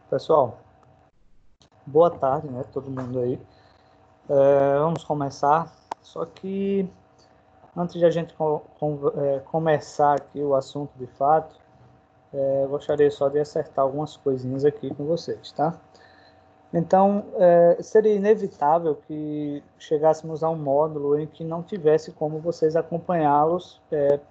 Pessoal, boa tarde, né? Todo mundo aí. Vamos começar. Só que antes de a gente começar aqui o assunto de fato, eu gostaria só de acertar algumas coisinhas aqui com vocês, tá? Então, seria inevitável que chegássemos a um módulo em que não tivesse como vocês acompanhá-los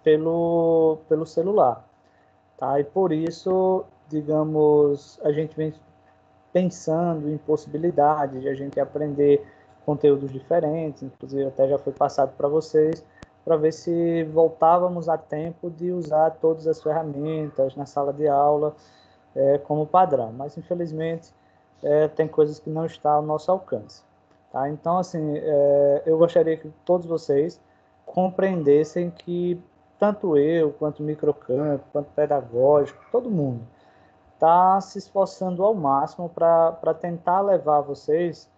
pelo celular, tá? E por isso, digamos, a gente vem pensando em possibilidades de a gente aprender conteúdos diferentes, inclusive até já foi passado para vocês, para ver se voltávamos a tempo de usar todas as ferramentas na sala de aula como padrão, mas infelizmente tem coisas que não estão ao nosso alcance. Tá? Então, assim, eu gostaria que todos vocês compreendessem que tanto eu, quanto o microcampo, quanto o pedagógico, todo mundo, está se esforçando ao máximo para tentar levar a vocês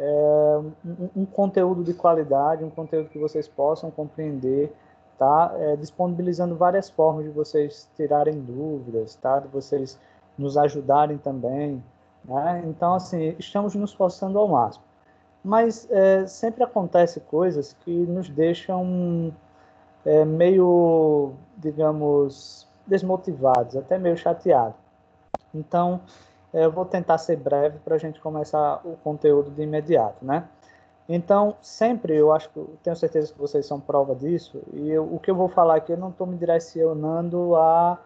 um conteúdo de qualidade, um conteúdo que vocês possam compreender, tá? Disponibilizando várias formas de vocês tirarem dúvidas, tá? De vocês nos ajudarem também, né? Então, assim, estamos nos esforçando ao máximo. Mas sempre acontece coisas que nos deixam meio, digamos, desmotivados, até meio chateados. Então, eu vou tentar ser breve para a gente começar o conteúdo de imediato, né? Então, sempre, eu acho que eu tenho certeza que vocês são prova disso, e o que eu vou falar aqui, eu não estou me direcionando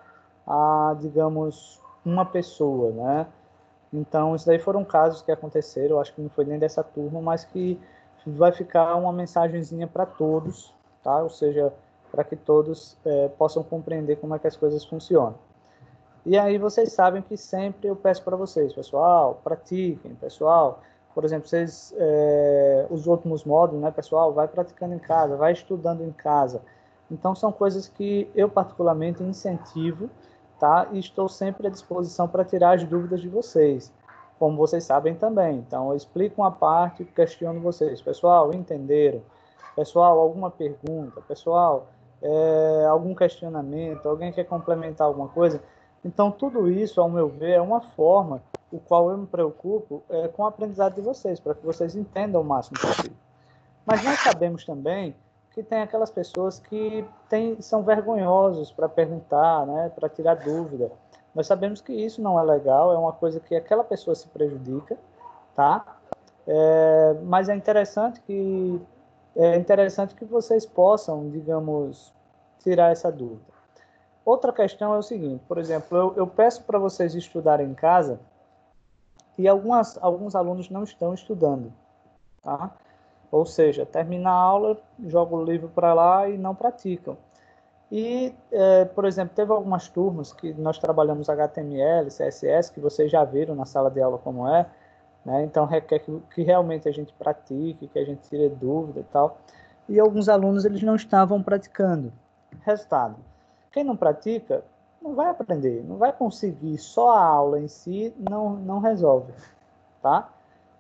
digamos, uma pessoa, né? Então, isso daí foram casos que aconteceram, eu acho que não foi nem dessa turma, mas que vai ficar uma mensagenzinha para todos, tá? Ou seja, para que todos possam compreender como é que as coisas funcionam. E aí vocês sabem que sempre eu peço para vocês, pessoal, pratiquem, pessoal. Por exemplo, vocês, os últimos módulos, né, pessoal, vai praticando em casa, vai estudando em casa. Então, são coisas que eu particularmente incentivo, tá? E estou sempre à disposição para tirar as dúvidas de vocês, como vocês sabem também. Então, eu explico uma parte e questiono vocês. Pessoal, entenderam? Pessoal, alguma pergunta? Pessoal, algum questionamento? Alguém quer complementar alguma coisa? Então, tudo isso, ao meu ver, é uma forma o qual eu me preocupo com o aprendizado de vocês, para que vocês entendam o máximo possível. Mas nós sabemos também que tem aquelas pessoas que são vergonhosos para perguntar, né, para tirar dúvida. Nós sabemos que isso não é legal, é uma coisa que aquela pessoa se prejudica, tá? Mas é interessante que vocês possam, digamos, tirar essa dúvida. Outra questão é o seguinte, por exemplo, eu peço para vocês estudarem em casa e alguns alunos não estão estudando, tá? Ou seja, termina a aula, joga o livro para lá e não praticam. E, por exemplo, teve algumas turmas que nós trabalhamos HTML, CSS, que vocês já viram na sala de aula como é, né? Então requer que realmente a gente pratique, que a gente tire dúvida e tal. E alguns alunos eles não estavam praticando. Resultado, quem não pratica não vai aprender, não vai conseguir, só a aula em si não resolve, tá?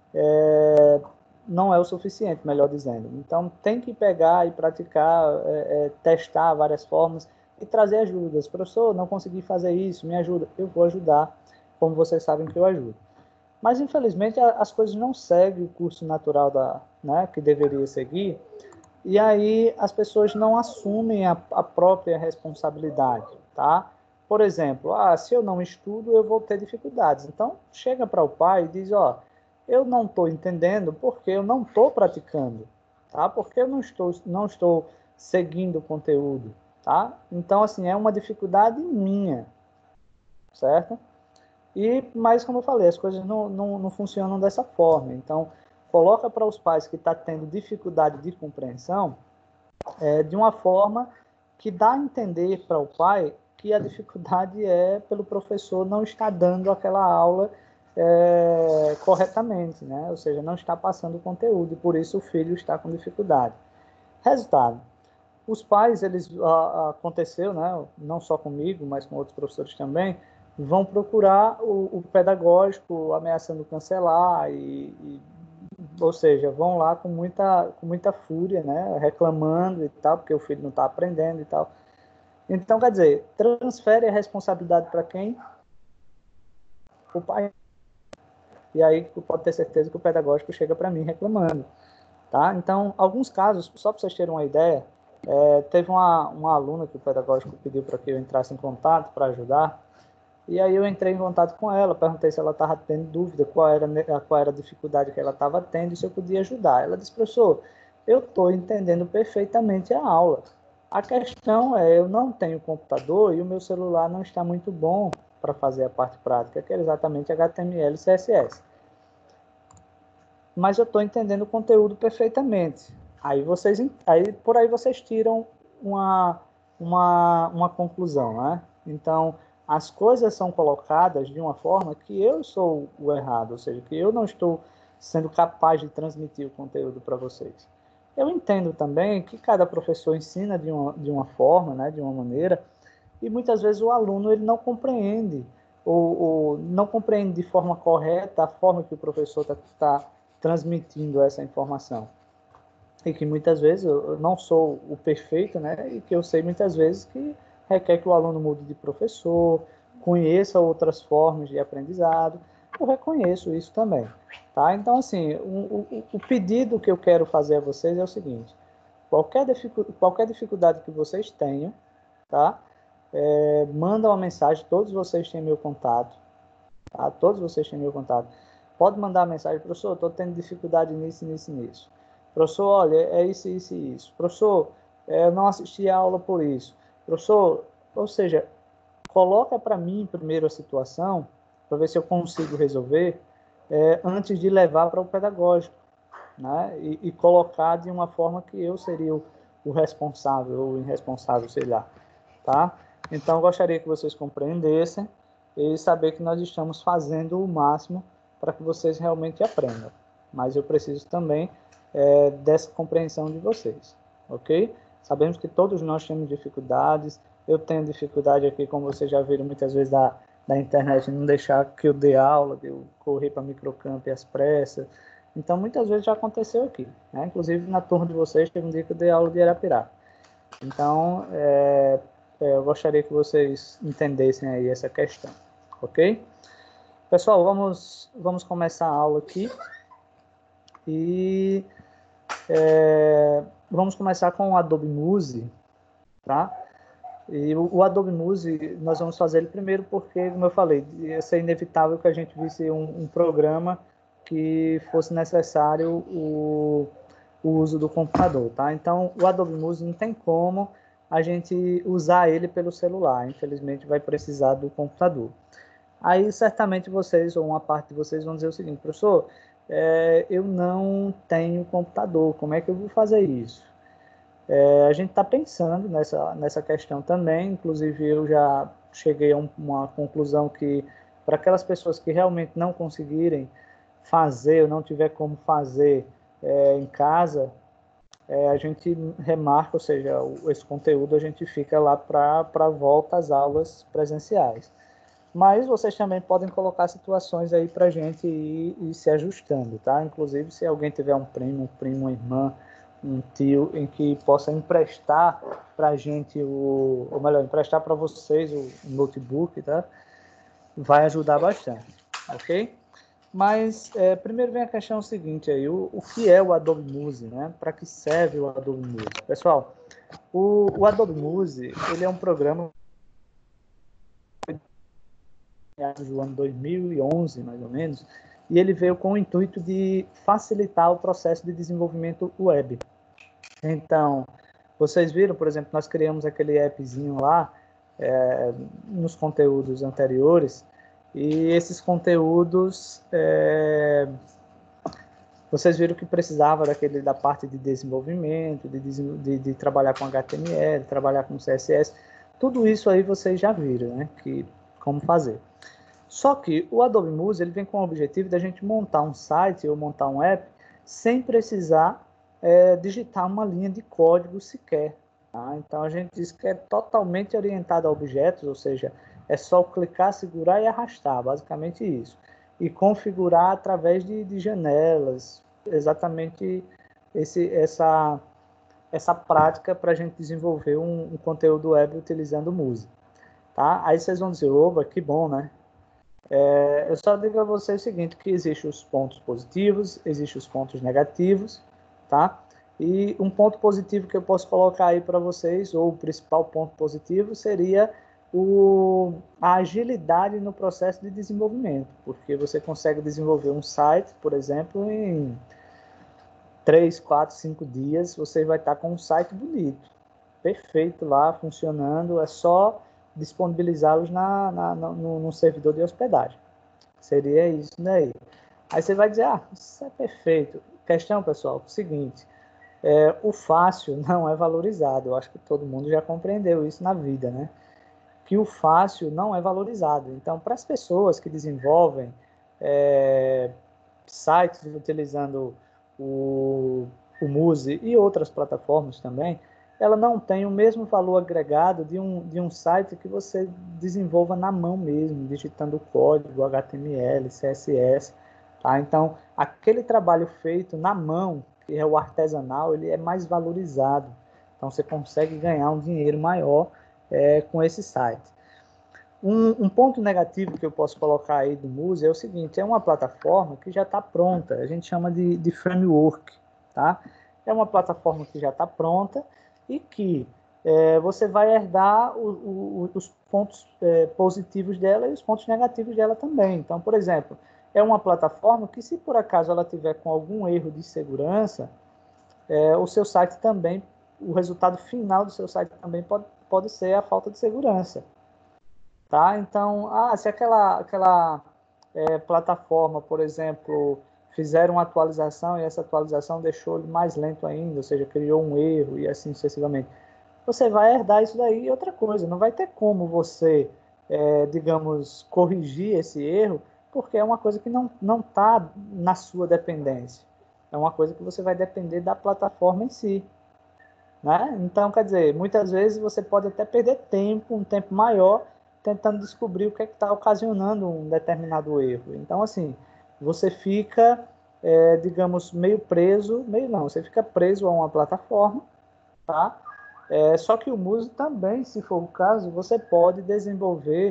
Não é o suficiente, melhor dizendo. Então, tem que pegar e praticar, testar várias formas e trazer ajudas. Professor, não consegui fazer isso, me ajuda. Eu vou ajudar, como vocês sabem que eu ajudo. Mas, infelizmente, as coisas não seguem o curso natural né, que deveria seguir, e aí as pessoas não assumem a própria responsabilidade, tá? Por exemplo, se eu não estudo, eu vou ter dificuldades. Então, chega para o pai e diz, eu não estou entendendo porque eu não estou praticando, tá? Porque eu não estou seguindo o conteúdo, tá? Então, assim, é uma dificuldade minha, certo? Mas, como eu falei, as coisas não funcionam dessa forma. Então, coloca para os pais que estão tendo dificuldade de compreensão de uma forma que dá a entender para o pai que a dificuldade é pelo professor não estar dando aquela aula corretamente, né? Ou seja, não está passando o conteúdo, e por isso o filho está com dificuldade. Resultado, os pais, aconteceu, né, não só comigo, mas com outros professores também, vão procurar o pedagógico ameaçando cancelar, ou seja, vão lá com muita fúria, né, reclamando e tal, porque o filho não está aprendendo e tal. Então, quer dizer, transfere a responsabilidade para quem? O pai e aí pode ter certeza que o pedagógico chega para mim reclamando. Tá? Então, alguns casos, só para vocês terem uma ideia, teve uma aluna que o pedagógico pediu para que eu entrasse em contato para ajudar, e aí eu entrei em contato com ela, perguntei se ela estava tendo dúvida, qual era a dificuldade que ela estava tendo e se eu podia ajudar. Ela disse, professor, eu estou entendendo perfeitamente a aula. A questão é, eu não tenho computador e o meu celular não está muito bom para fazer a parte prática, que é exatamente HTML e CSS. Mas eu estou entendendo o conteúdo perfeitamente. Por aí vocês tiram uma conclusão, né? Então, as coisas são colocadas de uma forma que eu sou o errado, ou seja, que eu não estou sendo capaz de transmitir o conteúdo para vocês. Eu entendo também que cada professor ensina de uma forma, né, de uma maneira, e muitas vezes o aluno ele não compreende, ou não compreende de forma correta a forma que o professor está transmitindo essa informação. E que muitas vezes eu não sou o perfeito, né? E que eu sei muitas vezes que requer que o aluno mude de professor, conheça outras formas de aprendizado. Eu reconheço isso também, tá? Então, assim, o pedido que eu quero fazer a vocês é o seguinte: qualquer dificuldade que vocês tenham, tá? Manda uma mensagem, todos vocês têm meu contato, tá? Todos vocês têm meu contato. Pode mandar uma mensagem, professor, estou tendo dificuldade nisso, nisso, nisso. Professor, olha, é isso, isso e isso. Professor, eu não assisti a aula por isso. Professor, ou seja, coloca para mim primeiro a situação, para ver se eu consigo resolver, antes de levar para o pedagógico, né? E colocar de uma forma que eu seria o responsável ou o irresponsável, sei lá, tá? Então, eu gostaria que vocês compreendessem e saber que nós estamos fazendo o máximo para que vocês realmente aprendam. Mas eu preciso também dessa compreensão de vocês, ok? Sabemos que todos nós temos dificuldades. Eu tenho dificuldade aqui, como vocês já viram muitas vezes da internet, não deixar que eu dê aula, de eu correr para microcampo e às pressas. Então, muitas vezes já aconteceu aqui, né? Inclusive, na turma de vocês, teve um dia que eu dei aula de Arapiraca. Então, eu gostaria que vocês entendessem aí essa questão, ok? Pessoal, vamos começar a aula aqui e vamos começar com o Adobe Muse, tá? E o Adobe Muse, nós vamos fazer ele primeiro porque, como eu falei, ia ser inevitável que a gente visse um programa que fosse necessário o uso do computador, tá? Então, o Adobe Muse não tem como a gente usar ele pelo celular, infelizmente vai precisar do computador. Aí, certamente, vocês, ou uma parte de vocês, vão dizer o seguinte, professor, eu não tenho computador, como é que eu vou fazer isso? A gente está pensando nessa questão também, inclusive eu já cheguei a uma conclusão que, para aquelas pessoas que realmente não conseguirem fazer, ou não tiver como fazer em casa, a gente remarca, ou seja, esse conteúdo a gente fica lá para volta às aulas presenciais. Mas vocês também podem colocar situações aí para a gente ir se ajustando, tá? Inclusive, se alguém tiver um primo, uma irmã, um tio, em que possa emprestar para a gente, ou melhor, emprestar para vocês o notebook, tá? Vai ajudar bastante, ok? Mas primeiro vem a questão seguinte aí, o que é o Adobe Muse, né? Para que serve o Adobe Muse? Pessoal, o Adobe Muse, ele é um programa do ano 2011, mais ou menos, e ele veio com o intuito de facilitar o processo de desenvolvimento web. Então, vocês viram, por exemplo, nós criamos aquele appzinho lá, nos conteúdos anteriores, e esses conteúdos, vocês viram que precisava da parte de desenvolvimento, de trabalhar com HTML, trabalhar com CSS, tudo isso aí vocês já viram, né, como fazer. Só que o Adobe Muse ele vem com o objetivo da gente montar um site ou montar um app sem precisar digitar uma linha de código sequer. Tá? Então a gente diz que é totalmente orientado a objetos, ou seja, é só clicar, segurar e arrastar, basicamente isso. E configurar através de janelas, exatamente essa prática para a gente desenvolver um conteúdo web utilizando o Muse. Tá? Aí vocês vão dizer, oba, que bom, né? Eu só digo a você o seguinte, que existem os pontos positivos, existem os pontos negativos, tá? E um ponto positivo que eu posso colocar aí para vocês, ou o principal ponto positivo, seria a agilidade no processo de desenvolvimento, porque você consegue desenvolver um site, por exemplo, em 3, 4, 5 dias, você vai estar com um site bonito, perfeito lá, funcionando, é só disponibilizá-los no servidor de hospedagem. Seria isso daí. Aí você vai dizer, isso é perfeito. Questão, pessoal, é o seguinte, o fácil não é valorizado. Eu acho que todo mundo já compreendeu isso na vida, né? Que o fácil não é valorizado. Então, para as pessoas que desenvolvem sites utilizando o Muse e outras plataformas também, ela não tem o mesmo valor agregado de um site que você desenvolva na mão mesmo, digitando código, HTML, CSS. Tá? Então, aquele trabalho feito na mão, que é o artesanal, ele é mais valorizado. Então, você consegue ganhar um dinheiro maior com esse site. Um ponto negativo que eu posso colocar aí do Muse é o seguinte, é uma plataforma que já está pronta, a gente chama de framework, tá? É uma plataforma que já está pronta e que você vai herdar os pontos positivos dela e os pontos negativos dela também. Então, por exemplo, é uma plataforma que se por acaso ela tiver com algum erro de segurança, o seu site também, o resultado final do seu site também pode ser a falta de segurança. Tá? Então, se aquela plataforma, por exemplo, fizer uma atualização e essa atualização deixou ele mais lento ainda, ou seja, criou um erro e assim sucessivamente, você vai herdar isso daí e outra coisa, não vai ter como você, digamos, corrigir esse erro, porque é uma coisa que não está na sua dependência. É uma coisa que você vai depender da plataforma em si. Né? Então, quer dizer, muitas vezes você pode até perder tempo, um tempo maior, tentando descobrir o que é que está ocasionando um determinado erro. Então, assim, você fica, digamos, meio preso, meio não, você fica preso a uma plataforma, tá? Só que o Muse também, se for o caso, você pode desenvolver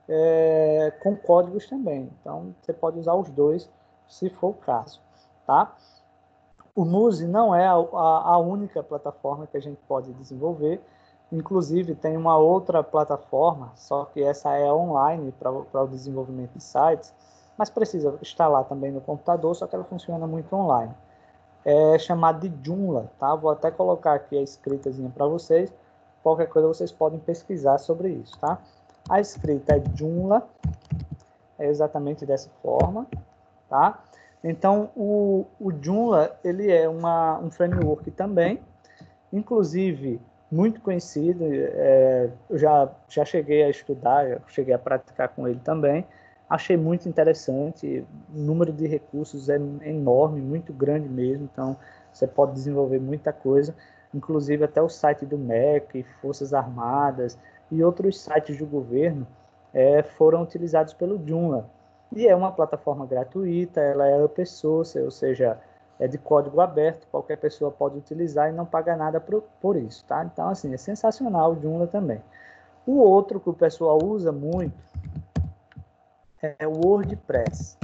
com códigos também. Então, você pode usar os dois, se for o caso, tá? O Muse não é a única plataforma que a gente pode desenvolver. Inclusive, tem uma outra plataforma, só que essa é online para o desenvolvimento de sites, mas precisa instalar também no computador, só que ela funciona muito online. É chamada de Joomla, tá? Vou até colocar aqui a escritazinha para vocês. Qualquer coisa vocês podem pesquisar sobre isso, tá? A escrita é Joomla, é exatamente dessa forma, tá? Então, o Joomla, ele é um framework também, inclusive muito conhecido, eu já cheguei a estudar, já cheguei a praticar com ele também, achei muito interessante, o número de recursos é enorme, muito grande mesmo, então você pode desenvolver muita coisa, inclusive até o site do MEC, Forças Armadas e outros sites do governo foram utilizados pelo Joomla. E é uma plataforma gratuita, ela é open source, ou seja, é de código aberto, qualquer pessoa pode utilizar e não paga nada por isso, tá? Então, assim, é sensacional o Joomla também. O outro que o pessoal usa muito é o WordPress.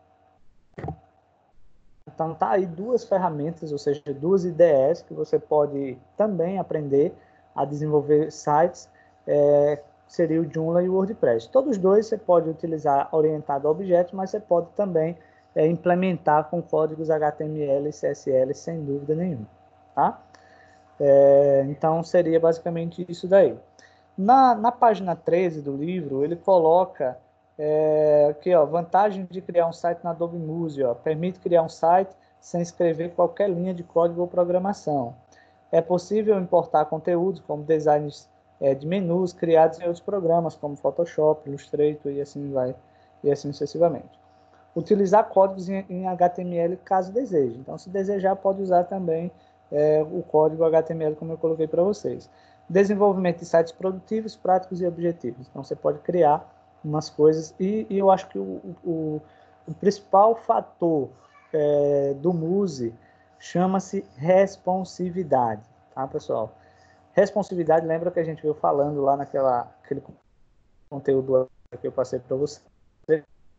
Então, tá aí duas ferramentas, ou seja, duas IDEs que você pode também aprender a desenvolver sites, seria o Joomla e o WordPress. Todos dois você pode utilizar orientado a objetos, mas você pode também implementar com códigos HTML e CSS sem dúvida nenhuma. Tá? Então, seria basicamente isso daí. Na página 13 do livro, ele coloca aqui, ó, vantagem de criar um site na Adobe Muse, ó, permite criar um site sem escrever qualquer linha de código ou programação. É possível importar conteúdos como designs de menus criados em outros programas, como Photoshop, Illustrator e assim vai, e assim sucessivamente. Utilizar códigos em HTML caso deseje. Então, se desejar, pode usar também o código HTML, como eu coloquei para vocês. Desenvolvimento de sites produtivos, práticos e objetivos. Então, você pode criar umas coisas. E eu acho que o principal fator do Muse chama-se responsividade. Tá, pessoal? Responsividade, lembra que a gente veio falando lá aquele conteúdo que eu passei para você?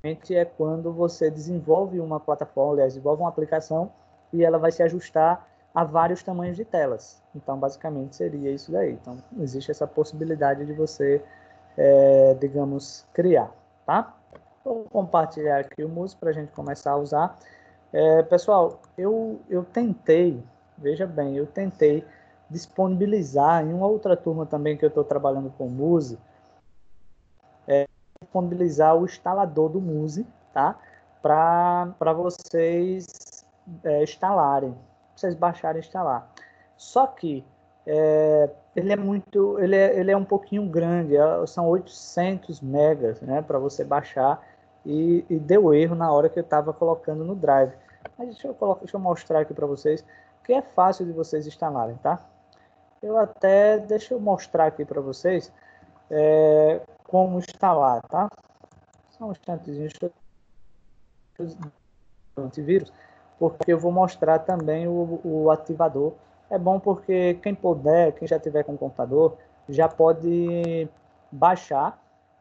é quando você desenvolve uma plataforma, aliás, desenvolve uma aplicação e ela vai se ajustar a vários tamanhos de telas. Então, basicamente, seria isso daí. Então, existe essa possibilidade de você, digamos, criar, tá? Vou compartilhar aqui o Muse para a gente começar a usar. Pessoal, eu tentei, veja bem, eu tentei disponibilizar em uma outra turma também que eu estou trabalhando com o Muse, disponibilizar o instalador do Muse, tá? Para vocês instalarem, vocês baixarem e instalar. Só que ele é muito, ele é um pouquinho grande, são 800 megas, né, para você baixar, e deu erro na hora que eu estava colocando no Drive. Mas deixa eu mostrar aqui para vocês, que é fácil de vocês instalarem, tá? Deixa eu mostrar aqui para vocês como instalar, tá? Só um instantezinho, deixa eu antivírus, porque eu vou mostrar também o ativador. É bom porque quem puder, quem já tiver com o computador, já pode baixar,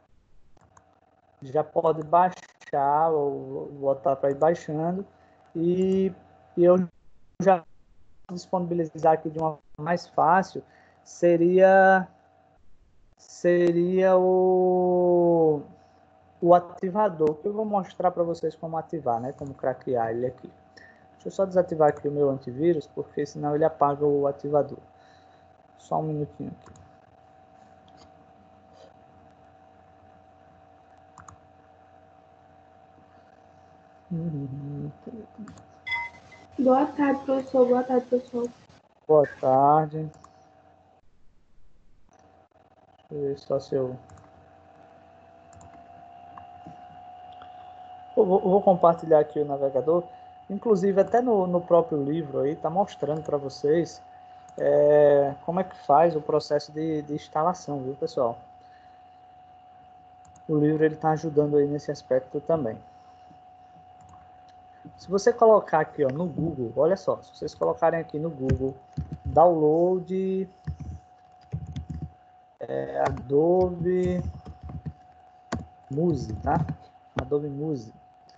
ou botar para ir baixando, e eu já disponibilizar aqui de uma forma mais fácil, seria o ativador, que eu vou mostrar para vocês como ativar, né? Como craquear ele aqui. Deixa eu só desativar aqui o meu antivírus, porque senão ele apaga o ativador. Só um minutinho aqui. Boa tarde, professor. Boa tarde, pessoal. Boa tarde. Deixa eu ver só se eu... vou compartilhar aqui o navegador. Inclusive, até no próprio livro aí, está mostrando para vocês como é que faz o processo de instalação, viu, pessoal? O livro está ajudando aí nesse aspecto também. Se você colocar aqui, ó, no Google, olha só, se vocês colocarem aqui no Google, download Adobe Muse, tá? Adobe Muse.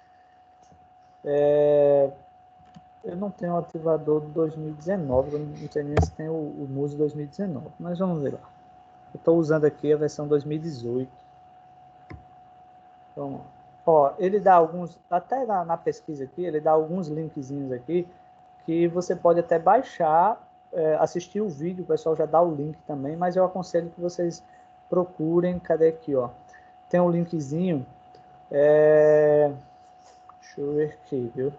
Eu não tenho o ativador do 2019, eu não sei nem se tem o Muse 2019, mas vamos ver lá. Eu estou usando aqui a versão 2018. Então, ó, ele dá alguns, até na pesquisa aqui, ele dá alguns linkzinhos aqui, que você pode até baixar, assistir o vídeo, o pessoal já dá o link também, mas eu aconselho que vocês procurem, cadê aqui, ó, tem um linkzinho, deixa eu ver aqui, viu,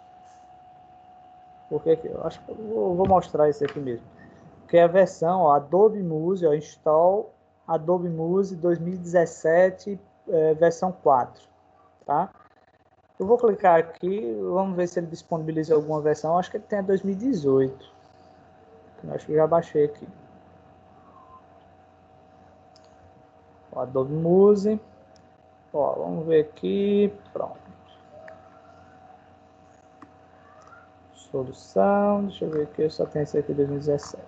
porque aqui, eu acho que eu vou mostrar isso aqui mesmo, que é a versão, ó, Adobe Muse, ó, install Adobe Muse 2017, versão 4, tá? Eu vou clicar aqui, vamos ver se ele disponibiliza alguma versão. Acho que ele tem a 2018. Acho que eu já baixei aqui. O Adobe Muse. Ó, vamos ver aqui. Pronto. Solução. Deixa eu ver aqui. Eu só tenho esse aqui 2017.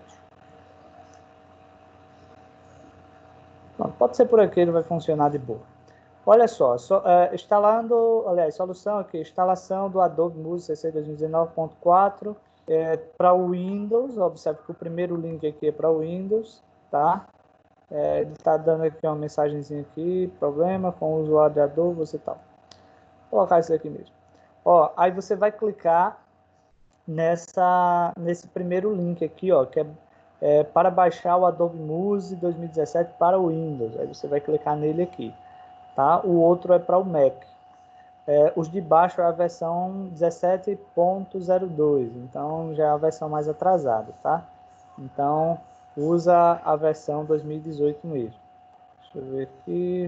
Pronto, pode ser por aqui, ele vai funcionar de boa. Olha só, instalando, aliás, solução aqui, instalação do Adobe Muse CC 2019.4 para o Windows. Observe que o primeiro link aqui é para o Windows, tá? Ele está dando aqui uma mensagenzinha aqui, problema com o usuário de Adobe, você tal. Vou colocar isso aqui mesmo. Ó, aí você vai clicar nesse primeiro link aqui, ó, que é para baixar o Adobe Muse 2017 para o Windows. Aí você vai clicar nele aqui, tá? O outro é para o Mac. Os de baixo é a versão 17.02, então já é a versão mais atrasada, tá? Então usa a versão 2018 mesmo. Deixa eu ver aqui.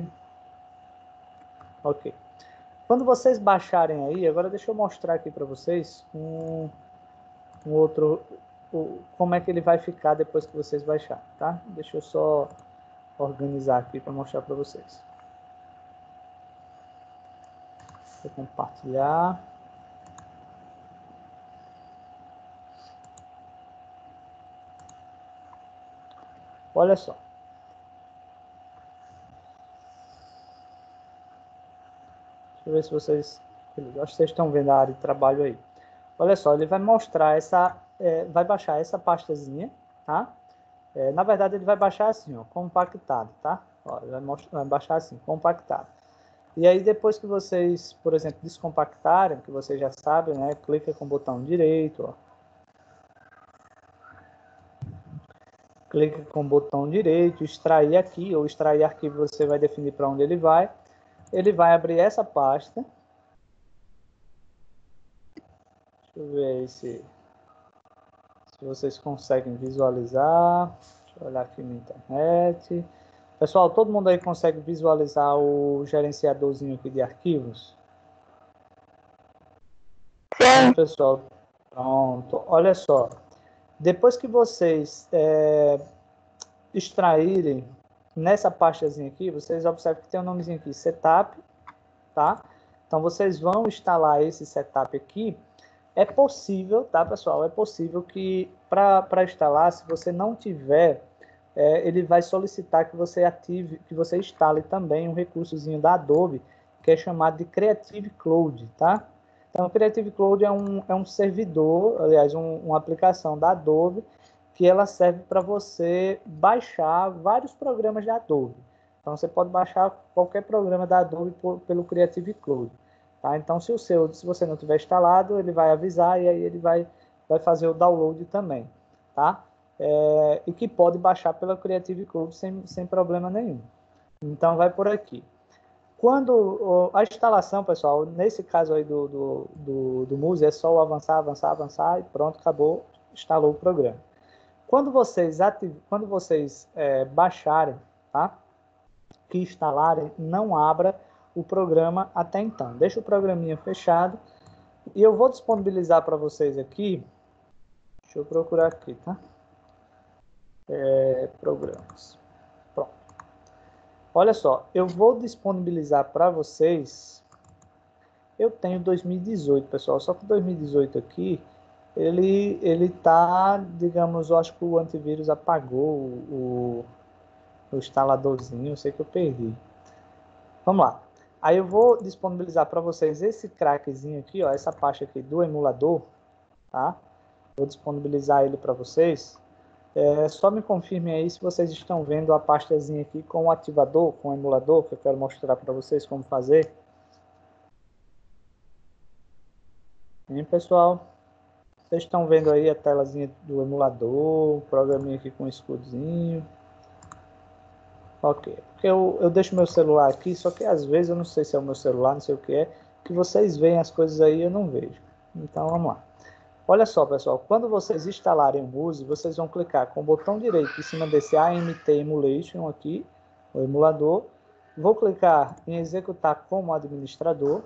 Ok. Quando vocês baixarem aí, agora deixa eu mostrar aqui para vocês um outro, como é que ele vai ficar depois que vocês baixarem, tá? Deixa eu só organizar aqui para mostrar para vocês. Vou compartilhar. Olha só. Deixa eu ver se vocês... acho que vocês estão vendo a área de trabalho aí. Olha só, ele vai mostrar essa... vai baixar essa pastazinha, tá? Na verdade, ele vai baixar assim, ó, compactado, tá? Ó, ele vai baixar assim, compactado. E aí, depois que vocês, por exemplo, descompactarem, que vocês já sabem, né? Clica com o botão direito, ó. Clica com o botão direito, extrair aqui, ou extrair arquivo, você vai definir para onde ele vai. Ele vai abrir essa pasta. Deixa eu ver aí se vocês conseguem visualizar. Deixa eu olhar aqui na internet. Pessoal, todo mundo aí consegue visualizar o gerenciadorzinho aqui de arquivos? Sim, pessoal. Pronto. Olha só. Depois que vocês extraírem nessa pastazinha aqui, vocês observam que tem um nomezinho aqui, Setup, tá? Então, vocês vão instalar esse Setup aqui. É possível, tá, pessoal? É possível que, para instalar, se você não tiver, ele vai solicitar que você ative, que você instale também um recursozinho da Adobe, que é chamado de Creative Cloud, tá? Então, o Creative Cloud é um servidor, aliás, uma aplicação da Adobe, que ela serve para você baixar vários programas da Adobe. Então, você pode baixar qualquer programa da Adobe pelo Creative Cloud. Tá? Então, se você não tiver instalado, ele vai avisar e aí ele vai fazer o download também. Tá? E que pode baixar pela Creative Cloud sem problema nenhum. Então, vai por aqui. Quando a instalação, pessoal, nesse caso aí do Muse, é só o avançar, avançar, avançar e pronto, acabou, instalou o programa. Quando vocês baixarem, tá? Que instalarem, não abra o programa até então. Deixa o programinha fechado e eu vou disponibilizar para vocês aqui. Deixa eu procurar aqui, tá? Programas. Pronto. Olha só, eu vou disponibilizar para vocês. Eu tenho 2018, pessoal, só que 2018 aqui, ele tá, digamos, eu acho que o antivírus apagou o instaladorzinho, eu sei que eu perdi. Vamos lá. Aí eu vou disponibilizar para vocês esse crackzinho aqui, ó, essa pasta aqui do emulador, tá? Vou disponibilizar ele para vocês. Só me confirmem aí se vocês estão vendo a pastazinha aqui com o ativador, com o emulador, que eu quero mostrar para vocês como fazer. Hein, pessoal? Vocês estão vendo aí a telazinha do emulador, o programinha aqui com o escudozinho. Ok, porque eu deixo meu celular aqui, só que às vezes eu não sei se é o meu celular, não sei o que é, que vocês veem as coisas aí e eu não vejo. Então vamos lá. Olha só, pessoal, quando vocês instalarem o Muse, vocês vão clicar com o botão direito em cima desse AMT Emulation aqui, o emulador. Vou clicar em executar como administrador.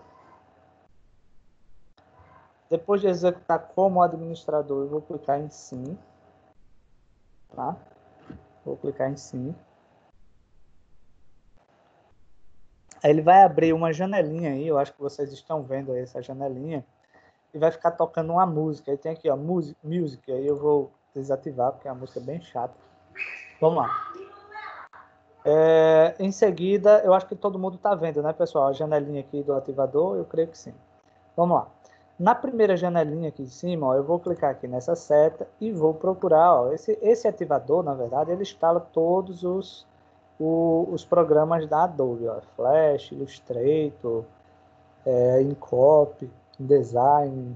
Depois de executar como administrador, eu vou clicar em sim. Tá? Vou clicar em sim. Aí ele vai abrir uma janelinha aí, eu acho que vocês estão vendo aí essa janelinha, e vai ficar tocando uma música. Aí tem aqui, ó, music, aí eu vou desativar, porque é uma música bem chata. Vamos lá. Em seguida, eu acho que todo mundo está vendo, né, pessoal? A janelinha aqui do ativador, eu creio que sim. Vamos lá. Na primeira janelinha aqui em cima, ó, eu vou clicar aqui nessa seta e vou procurar. Ó, esse ativador, na verdade, ele instala todos os programas da Adobe. Ó, Flash, Illustrator, InCopy, InDesign,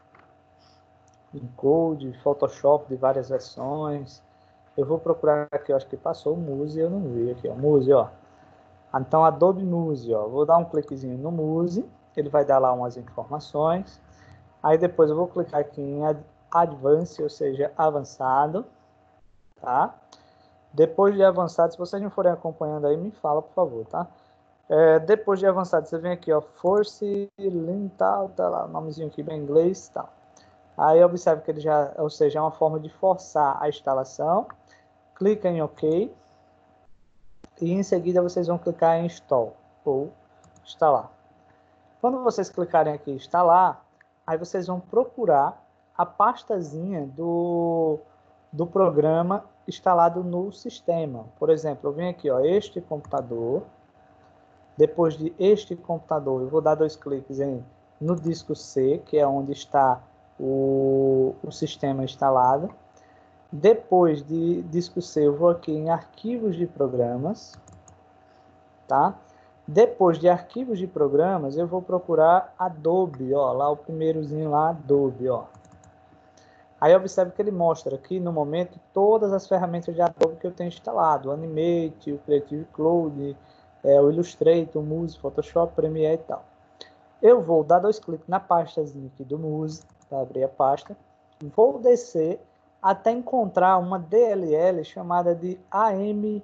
InCode, Photoshop de várias versões. Eu vou procurar aqui, eu acho que passou o Muse, eu não vi aqui, ó, Muse, ó. Então, Adobe Muse, ó, vou dar um cliquezinho no Muse, ele vai dar lá umas informações. Aí depois eu vou clicar aqui em Advanced, ou seja, avançado, tá? Depois de avançado, se vocês não forem acompanhando aí, me fala, por favor, tá? Depois de avançado, você vem aqui, ó, Force Link, tal, tá lá, o nomezinho aqui bem inglês, tal. Aí observe que ele já, ou seja, é uma forma de forçar a instalação. Clica em OK. E em seguida vocês vão clicar em Install, ou instalar. Quando vocês clicarem aqui em instalar, aí vocês vão procurar a pastazinha do programa instalado no sistema. Por exemplo, eu venho aqui, ó, este computador, Depois de este computador, eu vou dar 2 cliques no disco C, que é onde está o sistema instalado. Depois de disco C, eu vou aqui em arquivos de programas, tá? Depois de arquivos de programas, eu vou procurar Adobe, ó, lá o primeirozinho lá, Adobe, ó. Aí observe que ele mostra aqui no momento todas as ferramentas de Adobe que eu tenho instalado, o Animate, o Creative Cloud, o Illustrator, o Muse, Photoshop, Premiere e tal. Eu vou dar 2 cliques na pastazinha aqui do Muse, para abrir a pasta, vou descer até encontrar uma DLL chamada de AMTLIB,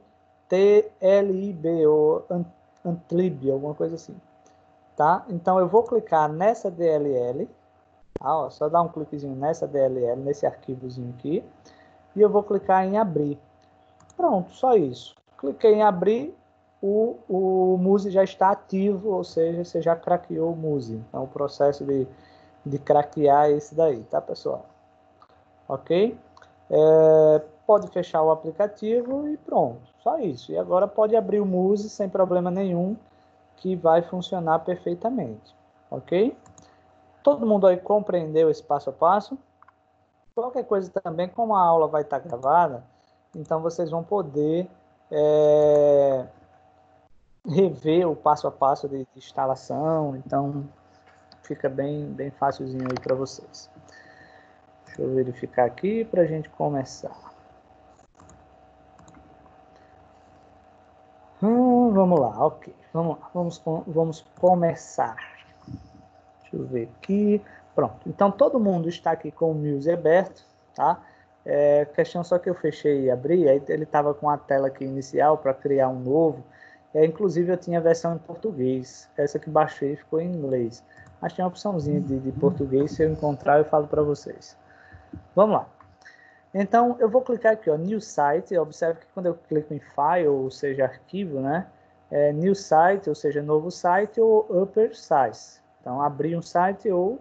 ou Antlib, alguma coisa assim, tá? Então eu vou clicar nessa DLL, tá? Ó, só dar um cliquezinho nessa DLL, nesse arquivozinho aqui, e eu vou clicar em abrir. Pronto, só isso. Cliquei em abrir, o Muse já está ativo, ou seja, você já craqueou o Muse. Então o processo de craquear é esse daí, tá, pessoal? Ok? Pode fechar o aplicativo e pronto, só isso. E agora pode abrir o Muse sem problema nenhum, que vai funcionar perfeitamente, ok? Todo mundo aí compreendeu esse passo a passo? Qualquer coisa também, como a aula vai estar gravada, então vocês vão poder rever o passo a passo de instalação, então fica bem facilzinho aí para vocês. Deixa eu verificar aqui para a gente começar. Vamos lá, ok. Vamos lá, vamos começar. Deixa eu ver aqui. Pronto, então todo mundo está aqui com o Muse aberto, tá? Questão só que eu fechei e abri, aí ele estava com a tela aqui inicial para criar um novo. Inclusive eu tinha a versão em português, essa que baixei ficou em inglês. Mas tem uma opçãozinha de português, se eu encontrar eu falo para vocês. Vamos lá. Então, eu vou clicar aqui, ó, New Site. Observe que quando eu clico em File, ou seja, arquivo, né? New Site, ou seja, novo site, ou Upper Size. Então, abrir um site ou,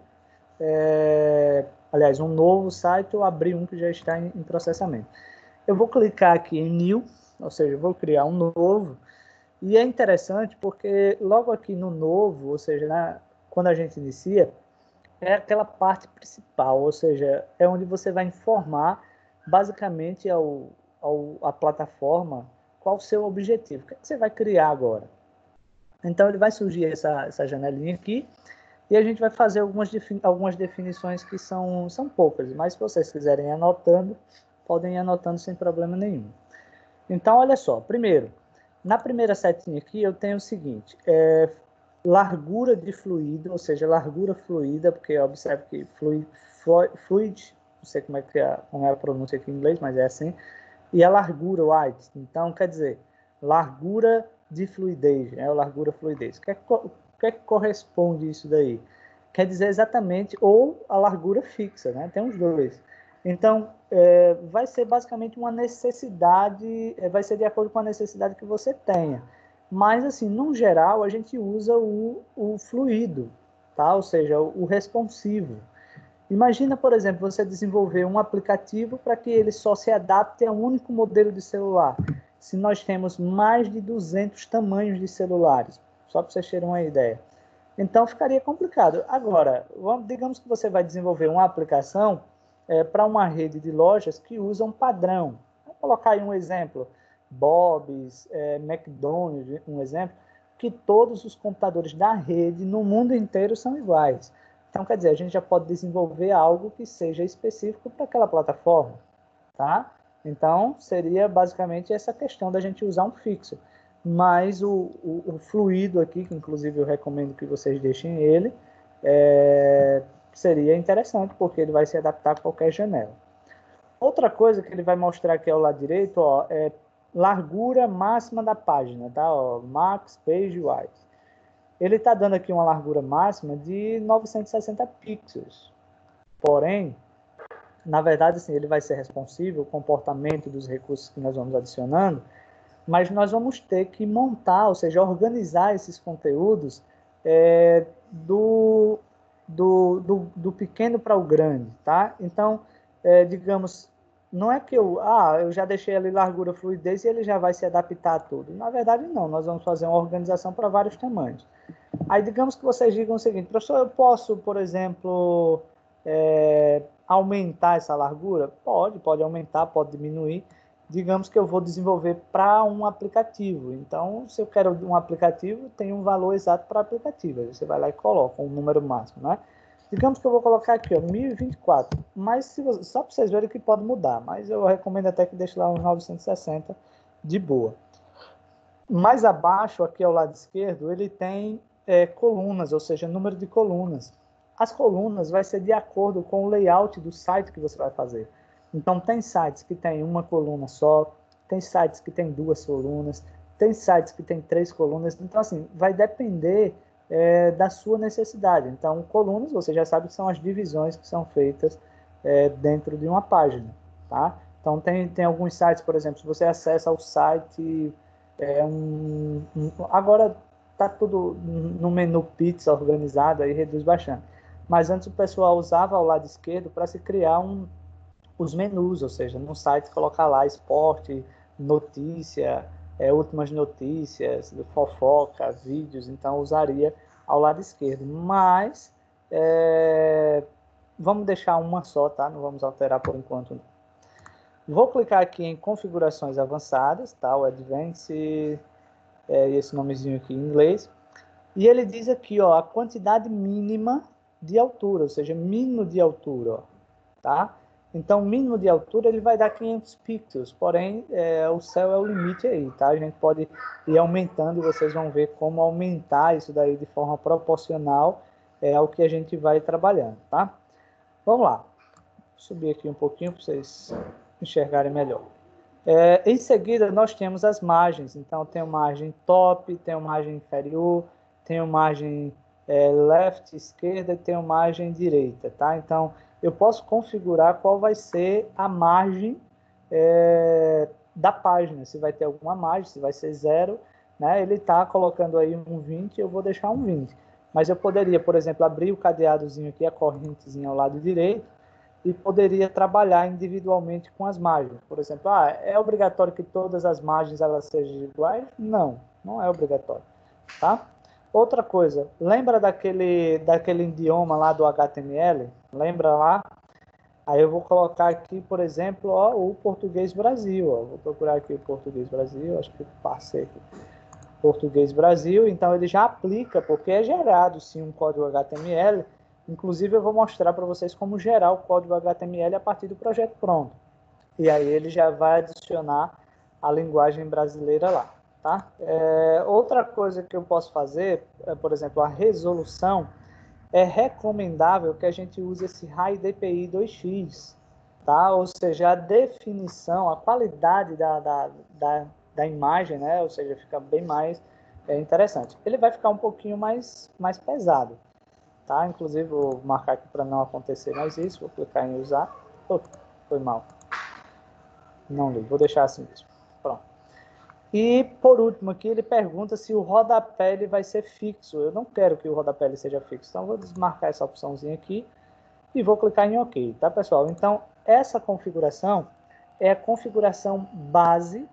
aliás, um novo site ou abrir um que já está em processamento. Eu vou clicar aqui em New, ou seja, eu vou criar um novo. E é interessante porque logo aqui no novo, ou seja, quando a gente inicia, é aquela parte principal, ou seja, é onde você vai informar basicamente a plataforma qual o seu objetivo, o que você vai criar agora. Então ele vai surgir essa janelinha aqui e a gente vai fazer algumas definições que são poucas, mas se vocês quiserem ir anotando, podem ir anotando sem problema nenhum. Então olha só, primeiro, na primeira setinha aqui eu tenho o seguinte, largura de fluido, ou seja, largura fluida, porque observe que fluid, não sei como é a pronúncia aqui em inglês, mas é assim, e a largura, width. Então, quer dizer, largura de fluidez, largura fluidez. O que é que corresponde isso daí? Quer dizer exatamente, ou a largura fixa, né? Tem os dois. Então, vai ser basicamente uma necessidade, vai ser de acordo com a necessidade que você tenha. Mas, assim, no geral, a gente usa o fluido, tá? Ou seja, o responsivo. Imagina, por exemplo, você desenvolver um aplicativo para que ele só se adapte a um único modelo de celular. Se nós temos mais de 200 tamanhos de celulares, só para vocês terem uma ideia. Então, ficaria complicado. Agora, digamos que você vai desenvolver uma aplicação para uma rede de lojas que usa um padrão. Vou colocar aí um exemplo. Bob's, McDonald's, um exemplo, que todos os computadores da rede no mundo inteiro são iguais. Então, quer dizer, a gente já pode desenvolver algo que seja específico para aquela plataforma, tá? Então, seria basicamente essa questão da gente usar um fixo. Mas o fluido aqui, que inclusive eu recomendo que vocês deixem ele, seria interessante, porque ele vai se adaptar a qualquer janela. Outra coisa que ele vai mostrar aqui ao lado direito, ó, é largura máxima da página, tá? Ó, max page width. Ele está dando aqui uma largura máxima de 960 pixels. Porém, na verdade, assim, ele vai ser responsivo, o comportamento dos recursos que nós vamos adicionando, mas nós vamos ter que montar, ou seja, organizar esses conteúdos do pequeno para o grande, tá? Então, digamos, não é que eu já deixei ali largura, fluidez e ele já vai se adaptar a tudo. Na verdade, não. Nós vamos fazer uma organização para vários tamanhos. Aí, digamos que vocês digam o seguinte, professor, eu posso, por exemplo, aumentar essa largura? Pode aumentar, pode diminuir. Digamos que eu vou desenvolver para um aplicativo. Então, se eu quero um aplicativo, tem um valor exato para aplicativo. Aí você vai lá e coloca um número máximo, né? Digamos que eu vou colocar aqui, ó, 1024. Mas só para vocês verem que pode mudar. Mas eu recomendo até que deixe lá uns 960 de boa. Mais abaixo, aqui ao lado esquerdo, ele tem colunas, ou seja, número de colunas. As colunas vai ser de acordo com o layout do site que você vai fazer. Então, tem sites que tem uma coluna só, tem sites que tem duas colunas, tem sites que tem 3 colunas. Então, assim, vai depender da sua necessidade. Então, colunas, você já sabe que são as divisões que são feitas dentro de uma página, tá? Então, tem alguns sites, por exemplo, se você acessa o site... agora está tudo no menu pizza organizado, aí reduz bastante. Mas antes o pessoal usava ao lado esquerdo para se criar os menus, ou seja, no site colocar lá esporte, notícia, últimas notícias, fofoca, vídeos, então usaria ao lado esquerdo. Mas vamos deixar uma só, tá? Não vamos alterar por enquanto. Vou clicar aqui em configurações avançadas, tá? O Advanced, esse nomezinho aqui em inglês. E ele diz aqui, ó, a quantidade mínima de altura, ou seja, mínimo de altura, ó, tá? Então, o mínimo de altura ele vai dar 500 pixels, porém, o céu é o limite aí, tá? A gente pode ir aumentando e vocês vão ver como aumentar isso daí de forma proporcional ao que a gente vai trabalhando, tá? Vamos lá. Vou subir aqui um pouquinho para vocês enxergarem melhor. Em seguida, nós temos as margens. Então, tem uma margem top, tem uma margem inferior, tem uma margem left, esquerda e tem uma margem direita, tá? Então, eu posso configurar qual vai ser a margem da página. Se vai ter alguma margem, se vai ser 0, né? Ele está colocando aí um 20, eu vou deixar um 20. Mas eu poderia, por exemplo, abrir o cadeadozinho aqui, a correntezinha ao lado direito, e poderia trabalhar individualmente com as margens. Por exemplo, é obrigatório que todas as margens elas sejam iguais? Não, não é obrigatório, tá? Outra coisa, lembra daquele idioma lá do HTML? Lembra lá? Aí eu vou colocar aqui, por exemplo, ó, o Português Brasil. Ó. Vou procurar aqui o Português Brasil, acho que passei aqui. Português Brasil, então ele já aplica, porque é gerado sim um código HTML. Inclusive eu vou mostrar para vocês como gerar o código HTML a partir do projeto pronto. E aí ele já vai adicionar a linguagem brasileira lá, tá? Outra coisa que eu posso fazer, por exemplo, a resolução, é recomendável que a gente use esse High DPI 2x, tá? Ou seja, a definição, a qualidade da imagem, né? Ou seja, fica bem mais interessante. Ele vai ficar um pouquinho mais pesado, tá? Inclusive, vou marcar aqui para não acontecer mais isso. Vou clicar em usar. Foi mal. Não li. Vou deixar assim mesmo. Pronto. E, por último, aqui ele pergunta se o rodapé ele vai ser fixo. Eu não quero que o rodapé ele seja fixo. Então, vou desmarcar essa opçãozinha aqui e vou clicar em OK, tá, pessoal? Então, essa configuração é a configuração base